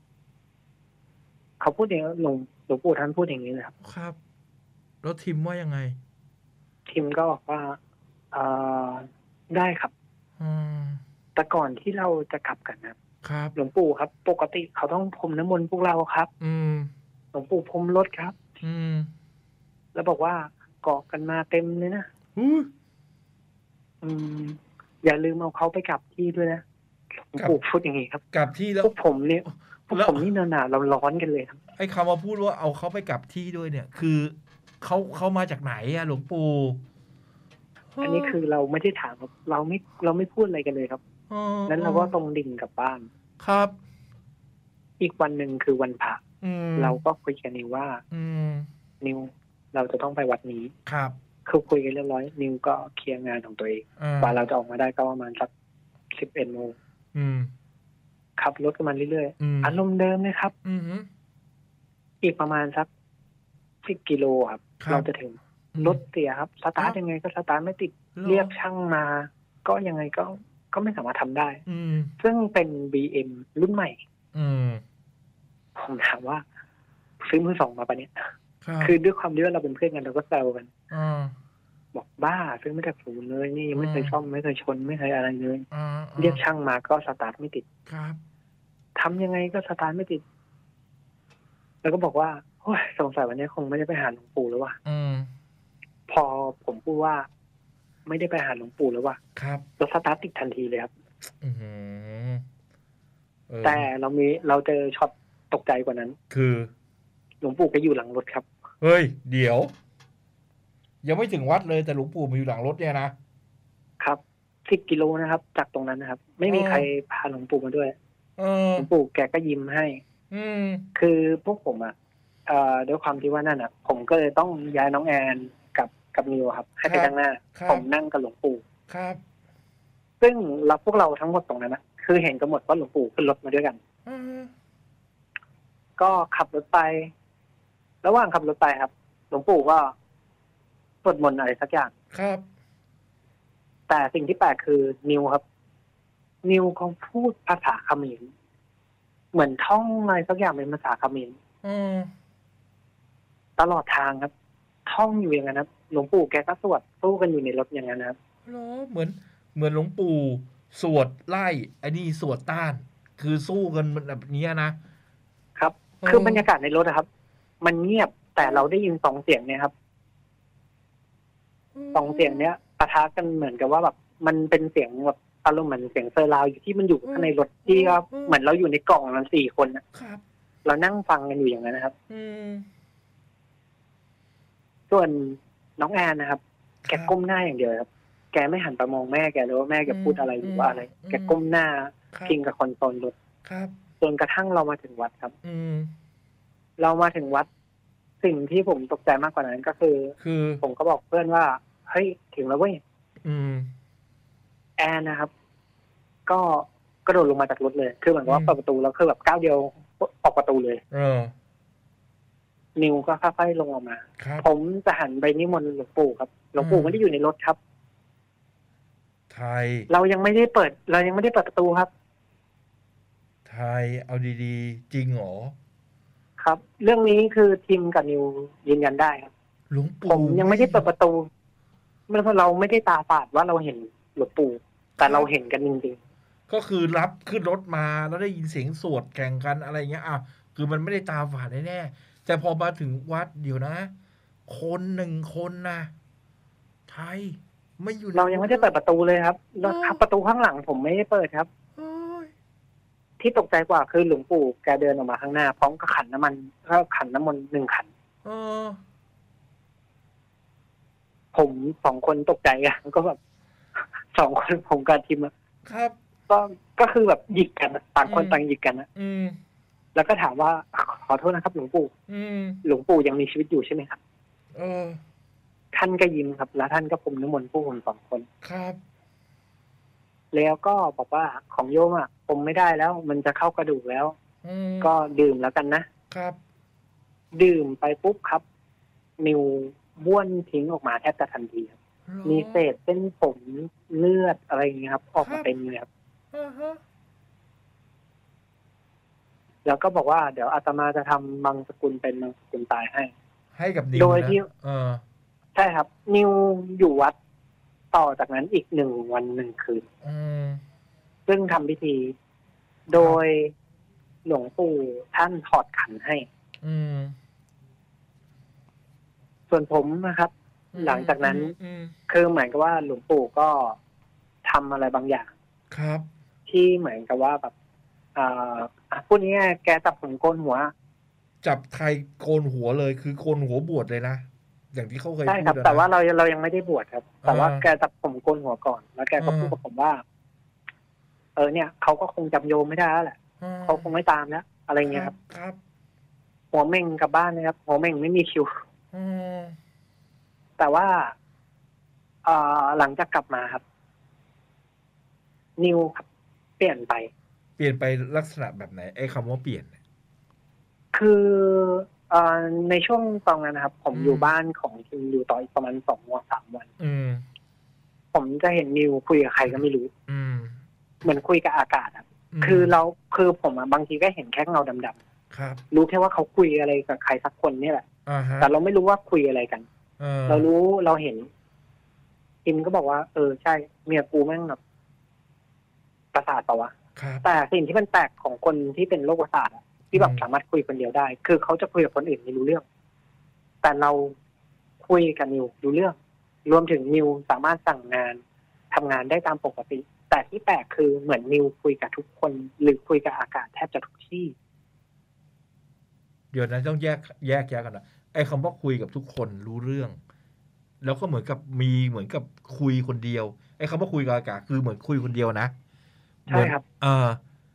B: เขาพูดอย่างนี้หลวงหลวงปู่ท่านพูดอย่างนี้เลยครับ
A: ครับแล้วทีมว่ายังไง
B: ทีมก็บอกว่าเอ่อได้ครับแต่ก่อนที่เราจะกลับกันนะครับหลวงปู่ครับปกติเขาต้องพรมน้ำมนต์พวกเราครับหลวงปู่พรมรถครับแล้วบอกว่าเกาะกันมาเต็มเลยนะอืมอย่าลืมเอาเขาไปกลับที่ด้วยนะหลวงปู่พูดอย่างนี้ครับ
A: กลับที่แล้ว
B: พวกผมเนี่ยพวกผมนี่หนาๆเราร้อนกันเลยครับ
A: ไอ้คำว่าพูดว่าเอาเขาไปกลับที่ด้วยเนี่ยคือเขาเขามาจากไหนอะหลวงปู่
B: อันนี้คือเราไม่ได้ถามครับเราไม่เราไม่พูดอะไรกันเลยครับนั้นเราก็ตรงดิ่งกลับบ้าน
A: ครับ
B: อีกวันหนึ่งคือวันพระเราก็คุยกันนิวว่านิวเราจะต้องไปวัดนี้
A: ครับ
B: คือคุยกันเรียบร้อยนิวก็เคลียร์งานของตัวเองกว่าเราจะออกมาได้ก็ประมาณสักสิบเอ็ดโมงขับรถกันมาเรื่อยๆอารมณ์เดิมเลยครับอีกประมาณสักสิบกิโลครับเราจะถึงรถเสียครับสตาร์ทยังไงก็สตาร์ทไม่ติดเรียกช่างมาก็ยังไงก็ก็ไม่สามารถทำได้ซึ่งเป็น บี เอ็ม รุ่นใหม่ผมถามว่าซื้อมือสองมาปะเนี่ยคือด้วยความที่ว่าเราเป็นเพื่อนกันเราก็แซวกันบอกบ้าซื้อไม่จากศูนย์เลยนี่ไม่เคยซ่อมไม่เคยชนไม่เคยอะไรเลยเรียกช่างมาก็สตาร์ทไม่ติดทำยังไงก็สตาร์ทไม่ติดแล้วก็บอกว่าโอ้อ้ยสงสัยวันนี้คงไม่ได้ไปหาหลวงปู่แล้วว่ะ
A: อืม
B: พอผมพูดว่า ไม่ได้ไปหาหลวงปู่แล้วว่ะ
A: ครับ
B: รถสตาร์ทติดทันทีเลยครับ
A: อือหือเออ
B: แต่เรามีเราเจอช็อตตกใจกว่านั้น
A: คือ
B: หลวงปู่ก็อยู่หลังรถครับ
A: เฮ้ย เดี๋ยว ยังไม่ถึงวัดเลยแต่หลวงปู่มาอยู่หลังรถเนี่ยนะครับ
B: สิบกิโลนะครับ จากตรงนั้นนะครับ ไม่มีใครพาหลวงปู่มาด้วย
A: เออ
B: หลวงปู่แกก็ยิ้มให้
A: อืม
B: คือพวกผมอ่ะเอ่อด้วยความที่ว่านั่นอ่ะ ผมก็เลยต้องย้ายน้องแอนกับกับนิวครับ ให้ไปด้านหน้า ผมนั่งกับหลวงปู่
A: ครับ
B: ซึ่งเราพวกเราทั้งหมดตรงนั้นนะคือเห็นกันหมดว่าหลวงปู่ขึ้นรถมาด้วยกัน
A: อืม
B: ก็ขับรถไป ระหว่างขับรถไปครับ หลวงปู่ก็สวดมนต์อะไรสักอย่าง
A: ครับ
B: แต่สิ่งที่แปลกคือนิวครับ นิวเขาพูดภาษาเขมรเหมือนท่องอะไรสักอย่างเป็นภาษาเขมร
A: อืม
B: ตลอดทางครับ ท่องอยู่อย่างนั้นครับหลวงปู่แกก็สวดสู้กันอยู่ในรถอย่างนั้นนะครับ
A: เหรอเหมือน เหมือนหลวงปู่สวดไล่ไอ้นี่สวดต้าน คือสู้กันแบบนี้นะครับ
B: คือบรรยากาศในรถนะครับ มันเงียบแต่เราได้ยินสองเสียงเนี่ยครับสองเสียงเนี้ยปะทะกันเหมือนกับว่าแบบมันเป็นเสียงแบบอารมณ์เหมือนเสียงเซอร์ราวอยู่ที่มันอยู่ข้างในรถที่ว่าเหมือนเราอยู่ในกล่องนั้นสี่คนนะครับ เรานั่งฟังกันอยู่อย่างนั้นนะครับ
A: อืม
B: ส่วนน้องแอนนะครับ แกก้มหน้าอย่างเดียวครับ แกไม่หันไปมองแม่แกเลยว่าแม่แกพูดอะไรหรือว่าอะไร แกก้มหน้าพิงกับคอนโซลรถ
A: ครับ
B: จนกระทั่งเรามาถึงวัดครับ
A: อืม
B: เรามาถึงวัด สิ่งที่ผมตกใจมากกว่านั้นก็คือ
A: คือ
B: ผมก็บอกเพื่อนว่าเฮ้ยถึงแล้วเว้ย
A: อืม
B: แอนนะครับ ก็กระโดดลงมาจากรถเลย คือเหมือนกับว่าเปิดประตูแล้วคือแบบก้าวเดียวออกประตูเลย
A: เออ
B: นิวก็ค่อยๆลงออกมา
A: ครับ
B: ผมจะหันไปนิมนต์หลวงปู่ครับ หลวงปู่ไม่ได้อยู่ในรถครับ
A: ไทย
B: เรายังไม่ได้เปิด เรายังไม่ได้เปิดประตูครับ
A: ไทย เอาดีๆ จริงเหรอ
B: ครับ เรื่องนี้คือทีมกับนิวยืนยันได้ครับ
A: หลวงปู่
B: ผมยังไม่ได้เปิดประตูเมื่อเราไม่ได้ตาฝาดว่าเราเห็นหลวงปู่ แต่เราเห็นกันจริง
A: ก็คือรับขึ้นรถมาแล้วได้ยินเสียงสวดแข่งกันอะไรเงี้ยอ่ะคือมันไม่ได้ตาฝาดแน่ๆแต่พอมาถึงวัดเดี๋ยวนะ คนหนึ่งคนนะไทย ไม่อยู่ใน
B: ๆเรายังไม่ได้เปิดประตูเลยครับแล้วประตูข้างหลังผมไม่ได้เปิดครับ
A: เฮ้ย
B: ที่ตกใจกว่าคือหลวงปู่แกเดินออกมาข้างหน้าพร้อมกับขันน้ำมันก็ขันน้ำมนต์หนึ่งขัน
A: เออ
B: ผมสองคนตกใจอะก็แบบสองคนผมกับทีมอะ
A: ครับ
B: ก็ก็คือแบบหยิกกันอะต่างคน
A: อืม
B: ต่างหยิกกันนะ
A: อืม
B: แล้วก็ถามว่าขอโทษนะครับ หลวงปู่
A: อืม
B: หลวงปู่ยังมีชีวิตอยู่ใช่ไหมครับ
A: เออ
B: ท่านก็ยิ้มครับ แล้วท่านก็พรมน้ำมนต์ผู้ผมสองคน
A: ครับ
B: แล้วก็บอกว่าของโยมอะผมไม่ได้แล้ว มันจะเข้ากระดูกแล้ว
A: อืม
B: ก็ดื่มแล้วกันนะครับ ดื่มไปปุ๊บครับ นิวบ้วนทิ้งออกมาแทบจะทันทีครับ
A: หรอ
B: มีเศษเส้นผมเลือดอะไรอย่างเงี้ยครับ ออกมาเต็มเลยครับ
A: อ่าฮะ
B: แล้วก็บอกว่าเดี๋ยวอาตมาจะทำบางสกุลเป็นบางสกุลตายให้
A: ให้กับนิว
B: โดย
A: นะ
B: ที่
A: เออ
B: ใช่ครับ นิวอยู่วัดต่อจากนั้นอีกหนึ่งวันหนึ่งคืน
A: อืม
B: ซึ่งทำพิธี โดยหลวงปู่ท่านถอดขันให้
A: อืม
B: ส่วนผมนะครับ หลังจากนั้น
A: อืม
B: คือเหมือนกับว่าหลวงปู่ก็ทำอะไรบางอย่าง
A: ครับ
B: ที่เหมือนกับว่าแบบอ่าพูดง่ายๆแกจับผมโกนหัว
A: จับไทยโกนหัวเลยคือโกนหัวบวชเลยนะ อย่างที่เขาเคย
B: ใช่
A: พูด
B: ครับ
A: อะนะ
B: แต่ว่าเราเรายังไม่ได้บวชครับ แต่ว่า
A: อ่า
B: แกจับผมโกนหัวก่อน แล้วแกก็
A: อ่า
B: พูดกับผมว่า เออเนี่ยเขาก็คงจำโยมไม่ได้แล้วแหละ
A: อืม
B: เขาคงไม่ตามแล้วอะไรเงี้ยครับ
A: ครับ
B: หัวเม่งกลับบ้านนะครับ หัวเม่งไม่มีคิว
A: อืม
B: แต่ว่าเอ่อหลังจากกลับมาครับ นิวครับเปลี่ยนไป
A: เปลี่ยนไปลักษณะแบบไหนไอ้คำว่าเปลี่ยนเนี่ย
B: คือเอ่อในช่วงตอนนั้นนะครับ ผม
A: อืม
B: อยู่บ้านของทีมอยู่ต่ออีกประมาณสองวันสามวัน
A: อืม
B: ผมจะเห็นนิวคุยกับใครก็ไม่รู้
A: อืม
B: เหมือนคุยกับอากาศครับ
A: ม
B: คือเราคือผมอะบางทีก็เห็นแค่เงาดำๆ
A: ครับ
B: รู้แค่ว่าเขาคุยอะไรกับใครสักคนนี่แหละ
A: อ่าฮะ
B: แต่เราไม่รู้ว่าคุยอะไรกัน
A: เออ
B: เรารู้เราเห็นอิมก็บอกว่า เออใช่เมียกูแม่งแบบประสาทปะวะ
A: ครับ
B: แต่สิ่งที่มันแปลกของคนที่เป็นโรคประสาทอะที่แบบ
A: อืม
B: สามารถคุยคนเดียวได้ คือเขาจะคุยกับคนอื่นไม่รู้เรื่อง แต่เราคุยกับนิวรู้เรื่อง รวมถึงนิวสามารถสั่งงานทำงานได้ตามปกติ แต่ที่แปลกคือเหมือนนิวคุยกับทุกคน หรือคุยกับอากาศแทบจะทุกที่
A: เดี๋ยวนะต้องแยกแยกแยกกันนะไอ้คำว่าคุยกับทุกคนรู้เรื่อง แล้วก็เหมือนกับมีเหมือนกับคุยคนเดียวไอ้คำว่าคุยกับอากาศคือเหมือนคุยคนเดียวนะเห
B: ใช่
A: มือน
B: ครับ
A: เออ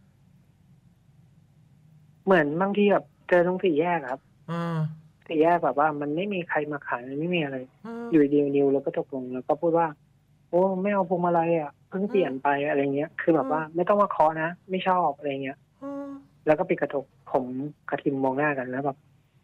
B: เหมือนบางทีแบบเจอตรงสี่แยกครับ
A: เออ
B: สี่แยกแบบว่ามันไม่มีใครมาขายมันไม่มีอะไร
A: เออ
B: อยู่ดีๆนิวแล้วก็ตกลงแล้วก็พูดว่า โอ้ไม่เอาพวงมาลัยอ่ะเพิ่งเปลี่ยนไปอะไรเงี้ย คือแบบว่าไม่ต้องมาเคาะนะ ไม่ชอบอะไรเงี้ย
A: เออ
B: แล้วก็ปิดกระจกผมกับทิมมองหน้ากันแล้วแบบ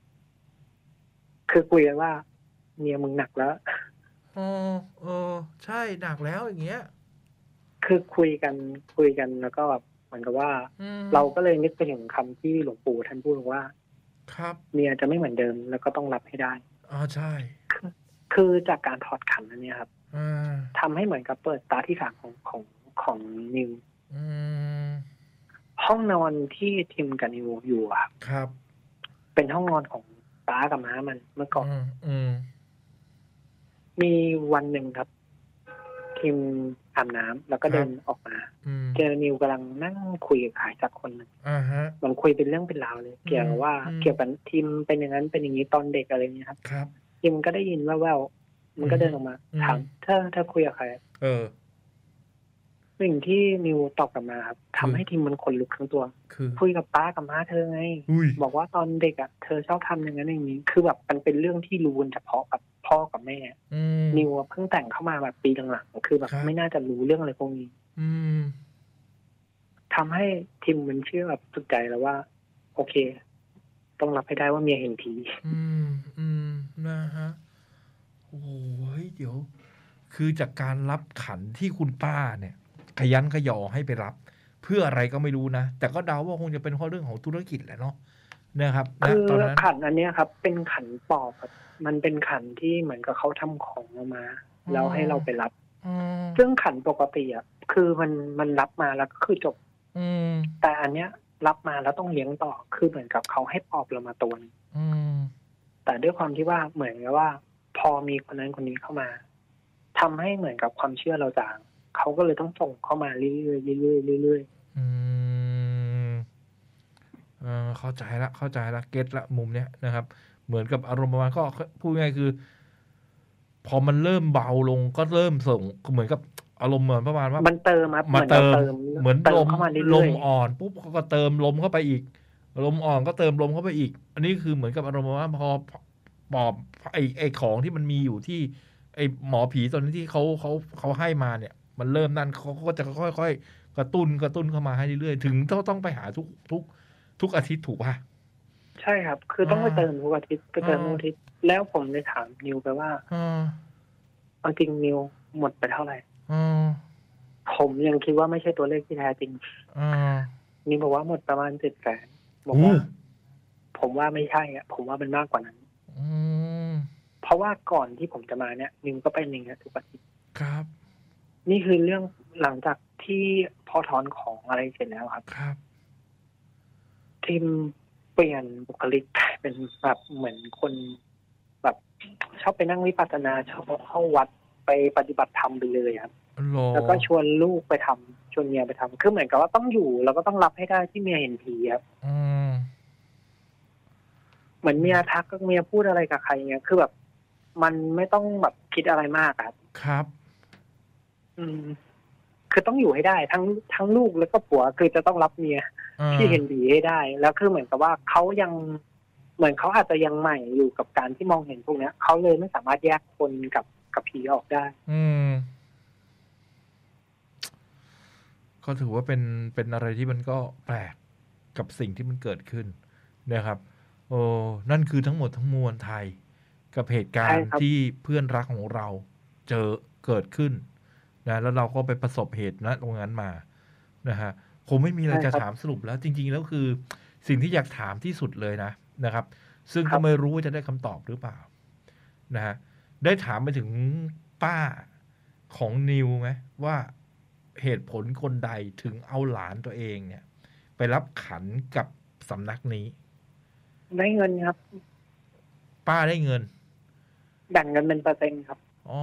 B: คือคุยกันว่าเมียมึงหนักแล้ว
A: เออเออใช่หนักแล้วอย่างเงี้ย
B: คือคุยกันคุยกันแล้วก็แบบเหมือนกับว่า
A: อืม
B: เราก็เลยนึกไปถึงคำที่หลวงปู่ท่านพูดว่า
A: ครับ
B: เมียจะไม่เหมือนเดิม แล้วก็ต้องรับให้ได้
A: อ๋อใช่
B: คือจากการถอดขันอันเนี้ยครับ
A: อ่า
B: ทำให้เหมือนกับเปิดตาที่สามของของของนิว
A: อืม
B: ห้องนอนที่ทิมกับนิวอยู่อะครับ
A: ครับ
B: เป็นห้องนอนของป้ากับม้ามันเมื่อก่อน
A: อืมอืม
B: มีวันหนึ่งครับ ทิมอาบน้ำแล้วก็
A: ครับ
B: เดินออกมา
A: อืม
B: เจอนิวกำลังนั่งคุยกับใครสักคนหนึ่ง
A: อ่าฮะ
B: มันคุยเป็นเรื่องเป็นราวเลย เกี่ยวกับว่า
A: อืม
B: เกี่ยวกับทิมเป็นอย่างนั้นเป็นอย่างนี้ตอนเด็กอะไรเงี้ยครับ
A: ครับ
B: ทิมก็ได้ยินแว่วๆมันก็เดินออกมา
A: อืม
B: ถามเธอเธอคุยกับใคร
A: เออ
B: สิ่งที่นิวตอบกลับมาครับ
A: คือ
B: ทำให้ทิมมันขนลุกทั้งตัว
A: คือ
B: คุยกับป้ากับม้าเธอไง
A: อุ้ย
B: บอกว่าตอนเด็กอ่ะเธอชอบทำอย่างนั้นอย่างนี้ คือแบบมันเป็นเรื่องที่รู้กันเฉพาะกับพ่อกับแม่
A: อืม
B: นิวอะเพิ่งแต่งเข้ามาแบบปีหลังๆคือแบบ
A: ครับ
B: ไม่น่าจะรู้เรื่องอะไรพวกนี้
A: อืม
B: ทำให้ทิมมันเชื่อแบบสุดใจแล้วว่า โอเค ต้องรับให้ได้ว่าเมียเห็นผี
A: อืม อืม นะฮะ โอ้โหเฮ้ยเดี๋ยว คือจากการรับขันที่คุณป้าเนี่ย ขยันขยอให้ไปรับ เพื่ออะไรก็ไม่รู้นะ แต่ก็เดาว่าคงจะเป็นเพราะเรื่องของธุรกิจแหละเนาะนะครับณ
B: คือ
A: ตอนนั้น
B: ขันอันเนี้ยครับ เป็นขันปอบครับมันเป็นขันที่เหมือนกับเขาทำของออกมา แล้วให้เราไปรับ
A: อืม
B: ซึ่งขันปกติอ่ะคือมันมันรับมาแล้วก็คือจบ
A: อืม
B: แต่อันเนี้ย รับมาแล้วต้องเลี้ยงต่อ คือเหมือนกับเขาให้ปอบเรามาตัวนึง
A: อืม
B: แต่ด้วยความที่ว่าเหมือนกับว่า พอมีคนนั้นคนนี้เข้ามาทำให้เหมือนกับความเชื่อเราจางเขาก็เลยต้องส่งเข้ามาเรื่อยๆเรื่อยๆเรื่อย
A: อืมเออเข้าใจละเข้าใจละเก็ตละมุมเนี้ยนะครับ เหมือนกับอารมณ์ประมาณก็พูดง่ายๆคือ พอมันเริ่มเบาลงก็เริ่มส่งเหมือนกับอารมณ์เหมือนประมาณว่า
B: ๆมันเติมครับ
A: มาเติม
B: เติม
A: เหมือน
B: เติ
A: ล
B: ม
A: ม
B: เข้ามาเรื่
A: ล
B: อย
A: มอ่อนปุ๊บเขาก็เติมลมเข้าไปอีก ลมอ่อนก็เติมลมเข้าไปอีก อันนี้คือเหมือนกับอารมณ์ว่าพอปอบไอไอของที่มันมีอยู่ที่ไอหมอผีตอนนี้ที่เขาเขาเขาให้มาเนี่ย มันเริ่มนั่นเขาก็จะค่อยๆกระตุ้นกระตุ้นเข้ามาให้เรื่อยๆถึงต้องต้องไปหาทุกทุกทุกอาทิตย์ถูกป่ะ
B: ๆใช่ครับ คือต้องไป
A: อ่า
B: เติมทุกอาทิตย์ไปเติม
A: อ่า
B: ทุกอาทิตย์แล้วผมเลยถามนิวไปว่า
A: อ่า
B: เอาจริงนิวหมดไปเท่าไหร่
A: อ่า
B: ผมยังคิดว่าไม่ใช่ตัวเลขที่แท้จริง
A: อ่า
B: นิวบอกว่าหมดประมาณเจ็ดแสนบอก
A: อู้
B: ว่า ผมว่าไม่ใช่อ่ะ ผมว่ามันมากกว่านั้น
A: อืม
B: เพราะว่าก่อนที่ผมจะมาเนี่ยนิวก็เป็นอย่างเงี้ยทุกอาทิตย์
A: ครับ
B: นี่คือเรื่องหลังจากที่พอถอนของอะไรเสร็จแล้วครับ
A: ครับ
B: ทีมเปลี่ยนบุคลิกกลายเป็นแบบเหมือนคนแบบชอบไปนั่งวิปัสสนาชอบเข้าวัดไปปฏิบัติธรรมไปเลยครับ
A: หรอ
B: แล้วก็ชวนลูกไปทำชวนเมียไปทำคือเหมือนกับว่าต้องอยู่แล้วก็ต้องรับให้ได้ที่เมียเห็นผีครับ
A: อืม
B: เหมือนเมียทักก็เมียพูดอะไรกับใครเงี้ยคือแบบ มันไม่ต้องแบบคิดอะไรมากครับ
A: ครับ
B: อืม คือต้องอยู่ให้ได้ ทั้งทั้งลูกแล้วก็ผัวคือจะต้องรับเมีย
A: อ่า
B: ที่เห็นผีให้ได้ แล้วคือเหมือนกับว่าเขายังเหมือนเขาอาจจะยังใหม่อยู่กับการที่มองเห็นพวกเนี้ยเขาเลยไม่สามารถแยกคนกับกับผีออกได้
A: อืม ก็ถือว่าเป็นเป็นอะไรที่มันก็แปลกกับสิ่งที่มันเกิดขึ้นนะครับ โอ้นั่นคือทั้งหมดทั้งมวลไทย กับเหตุการ
B: ใช่
A: ณ์
B: ครับ
A: ที่เพื่อนรักของเราเจอเกิดขึ้นนะแล้วเราก็ไปประสบเหตุนะตรงนั้นมานะฮะผมไม่มีอะไรจะถามสรุปแล้ว จริง ๆ แล้วคือ สิ่งที่อยากถามที่สุดเลยนะนะครับ ซึ่งก็ไม่รู้ว่าจะได้คำตอบหรือเปล่านะฮะได้ถามไปถึงป้าของนิวไหมว่าเหตุผลคนใดถึงเอาหลานตัวเองเนี่ย ไปรับขันกับสำนักนี้
B: ได้เงินครับ
A: ป้าได้เงิน
B: แบ่งเงินเป็นเปอร์เซ็นต์ครับ
A: อ๋อ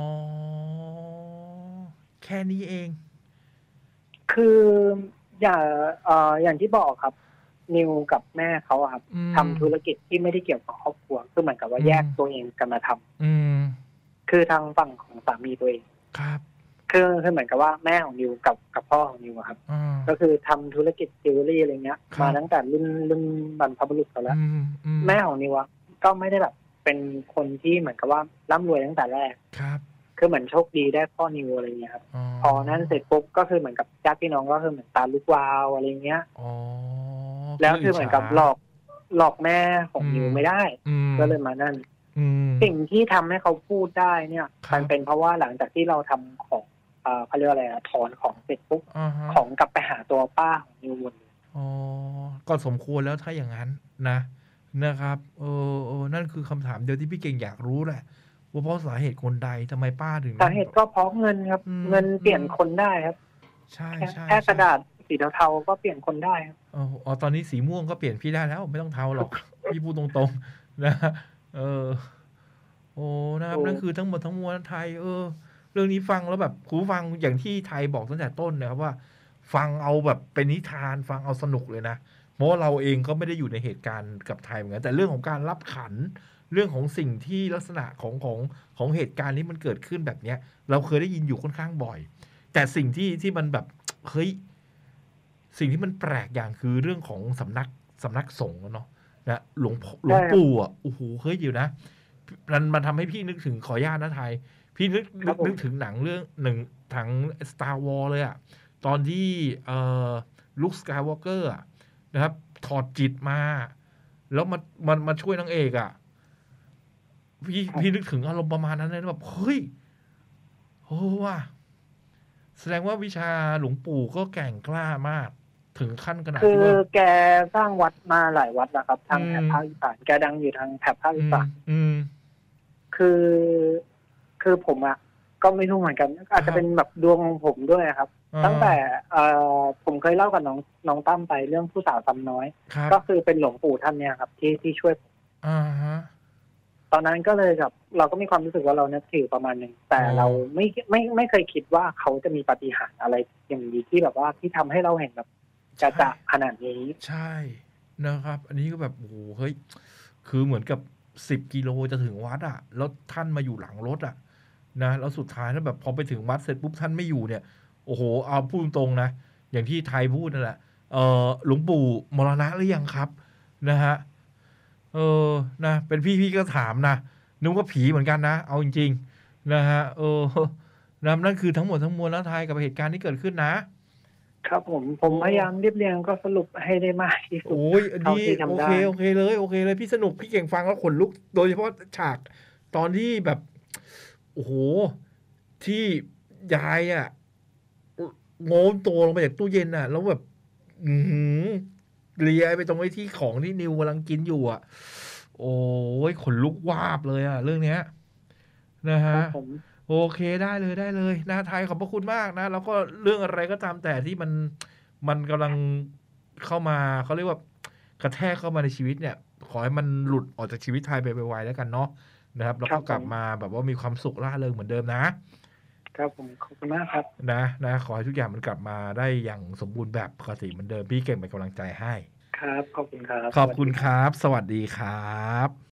A: แค่นี้เอง
B: คืออย่าเอ่ออย่างที่บอกครับ นิวกับแม่เขาอะครับ
A: อืม
B: ทำธุรกิจที่ไม่ได้เกี่ยวกับครอบครัวคือเหมือนกับว่า
A: อืม
B: แยกตัวเองกันมาทำ
A: อืม
B: คือทางฝั่งของสามีตัวเอง
A: ครับ
B: คือคือเหมือนกับว่าแม่ของนิวกับกับพ่อของนิวอะครับ
A: อ่า
B: ก็คือทำธุรกิจจิวเวลรี่อะไรเงี้ย
A: ครับ
B: มาตั้งแต่รุ่นรุ่นบรรพบุรุษเขาแล้ว
A: อืมอืม
B: แม่ของนิวอะก็ไม่ได้แบบเป็นคนที่เหมือนกับว่าร่ำรวยตั้งแต่แรก
A: ครับ
B: คือเหมือนโชคดีได้พ่อนิวอะไรเงี้ยครับ
A: อ๋อ
B: พอนั้นเสร็จปุ๊บก็คือเหมือนกับญาติพี่น้องก็คือเหมือนตาลูกวาวอะไรเงี้ย
A: อ๋อ
B: แล้วคือเหมือนกับหลอกหลอกแม่ของ
A: อืม
B: นิวไม่ได้
A: อืม
B: ก็เลยมานั่น
A: อืม
B: สิ่งที่ทำให้เขาพูดได้เนี่ย
A: ครับ
B: มันเป็นเพราะว่าหลังจากที่เราทำของเอ่อเขาเรียกว่าอะไรอะถอนของเสร็จปุ๊บ
A: อ่าฮะ
B: ของกลับไปหาตัวป้าของนิวหมดเลย
A: อ๋อ ก็สมควรแล้วถ้าอย่างนั้นนะ นะครับเออเออนั่นคือคำถามเดียวที่พี่เก่งอยากรู้แหละ ว่าเพราะสาเหตุคนใดทำไมป้าถึง
B: สาเหตุก็เพราะเงินครับ
A: อืม
B: เงินเปลี่ยนคนได้ครับ
A: ใช่
B: แค่
A: ใช่
B: แค่ก
A: ใช่
B: ระดาษสีเทาๆก็เปลี่ยนคนได้ครับ
A: อ๋ออ๋อตอนนี้สีม่วงก็เปลี่ยนพี่ได้แล้ว ไม่ต้องเทาหรอก พี่พูดตรงๆ นะเออ โอ้นะครับ
B: โอ้
A: นั่นคือทั้งหมดทั้งมวลไทย เออ เรื่องนี้ฟังแล้วแบบคุณผู้ฟังอย่างที่ไทยบอกตั้งแต่ต้นนะครับว่า ฟังเอาแบบเป็นนิทานฟังเอาสนุกเลยนะ เพราะว่าเราเองก็ไม่ได้อยู่ในเหตุการณ์กับไทยเหมือนกันแต่เรื่องของการรับขัน เรื่องของสิ่งที่ลักษณะของของของเหตุการณ์นี้มันเกิดขึ้นแบบเนี้ย เราเคยได้ยินอยู่ค่อนข้างบ่อย แต่สิ่งที่ที่มันแบบเฮ้ยสิ่งที่มันแปลกอย่างคือเรื่องของสำนักสำนักสงฆ์อะเนาะนะหลวงพ่อหลวงปู่อ่ะโอ้โหเฮ้ยอยู่นะมันมันทำให้พี่นึกถึงขออนุญาตนะไทย พี่นึก
B: ครั
A: นึ
B: บ
A: ก
B: ผม
A: นึกถึงหนังเรื่องหนึ่งถัง Star Wars เลยอะตอนที่เอ่อลุคสกายวอล์กเกอร์นะครับ ถอดจิตมา แล้วมันมันมาช่วยนางเอกอะพี่
B: ครับ
A: พี่นึกถึงอารมณ์ประมาณนั้นเลยแบบเฮ้ยโอ้ว่ะแสดงว่าวิชาหลวงปู่ก็แกร่งกล้ามาก ถึงขั้นขนาด
B: คือ
A: ที่ว่า
B: แกสร้างวัดมาหลายวัดนะครับ ทาง
A: อืม
B: แถบภาคอีสานแกดังอยู่ทางแถบภาค
A: อื
B: อี
A: ม
B: สาน
A: อืม
B: คือ คือผมอะก็ไม่รู้เหมือนกัน อาจจะเป็นแบบดวงของผมด้วยครับ
A: อ่า
B: ตั้งแต่เอ่อผมเคยเล่ากับน้องน้องตั้มไปเรื่องผู้สาวซ้ำน้อย
A: ครับ
B: ก็คือเป็นหลวงปู่ท่านเนี่ยครับ ที่ที่ช่วยผม
A: อ่าฮะ
B: ตอนนั้นก็เลยแบบเราก็มีความรู้สึกว่าเรานับถือประมาณหนึ่งแต่
A: อ๋อ
B: เราไม่ไม่ไม่เคยคิดว่าเขาจะมีปาฏิหาริย์อะไรอย่างนี้ที่แบบว่าที่ทำให้เราเห็นแบบจะจะขนาดนี้
A: ใช่นะครับ อันนี้ก็แบบโอ้โหเฮ้ยคือเหมือนกับสิบกิโลจะถึงวัดอ่ะ แล้วท่านมาอยู่หลังรถอ่ะนะแล้วสุดท้ายแล้วแบบพอไปถึงวัดเสร็จปุ๊บท่านไม่อยู่เนี่ย โอ้โหเอาพูดตรงๆนะอย่างที่ไทยพูดนั่นแหละเออหลวงปู่มรณะหรือยังครับนะฮะเออนะเป็นพี่พี่ก็ถามนะนึกว่าผีเหมือนกันนะ เอาจริงๆนะฮะเออนะนั่นคือทั้งหมดทั้งมวลแล้วไทยกับเหตุการณ์ที่เกิดขึ้นนะ
B: ครับผมผมพยายามเรียบเรียงก็สรุปให้ได้มากที่สุด
A: โอ้ย
B: เท่า
A: ดี
B: ที่ทำ
A: โอ
B: ได้
A: เคโอเคเลยโอเคเลยพี่สนุกพี่เก่งฟังแล้วขนลุก โดยเฉพาะฉากตอนที่แบบ โอ้โห ที่ยายอ่ะโง้มตัวลงมาจากตู้เย็นอ่ะ แล้วแบบ อือหือเลียไปตรงไอ้ที่ของที่นิวกำลังกินอยู่อ่ะ โอ้ยขนลุกวาบเลยอ่ะ เรื่องเนี้ย นะ
B: ค
A: ฮะ
B: รับผม
A: โอเคได้เลยได้เลยนะไทยขอบพระคุณมากนะ แล้วก็เรื่องอะไรก็ตามแต่ที่มันมันกำลังเข้ามาเขาเรียกว่ากระแทกเข้ามาในชีวิตเนี่ย ขอให้มันหลุดออกจากชีวิตไทยไปไวๆแล้วกันเนาะนะครับ แล้วก็กลับมาแบบว่ามีความสุขร่าเริงเหมือนเดิมนะ
B: ครับผมขอบคุณมากครับ
A: นะนะขอให้ทุกอย่างมันกลับมาได้อย่างสมบูรณ์แบบปกติเหมือนเดิมพี่เก่งเป็นกำลังใจให้
B: ครับขอบคุณครับ
A: ขอบคุณครับ สวัสดีครับ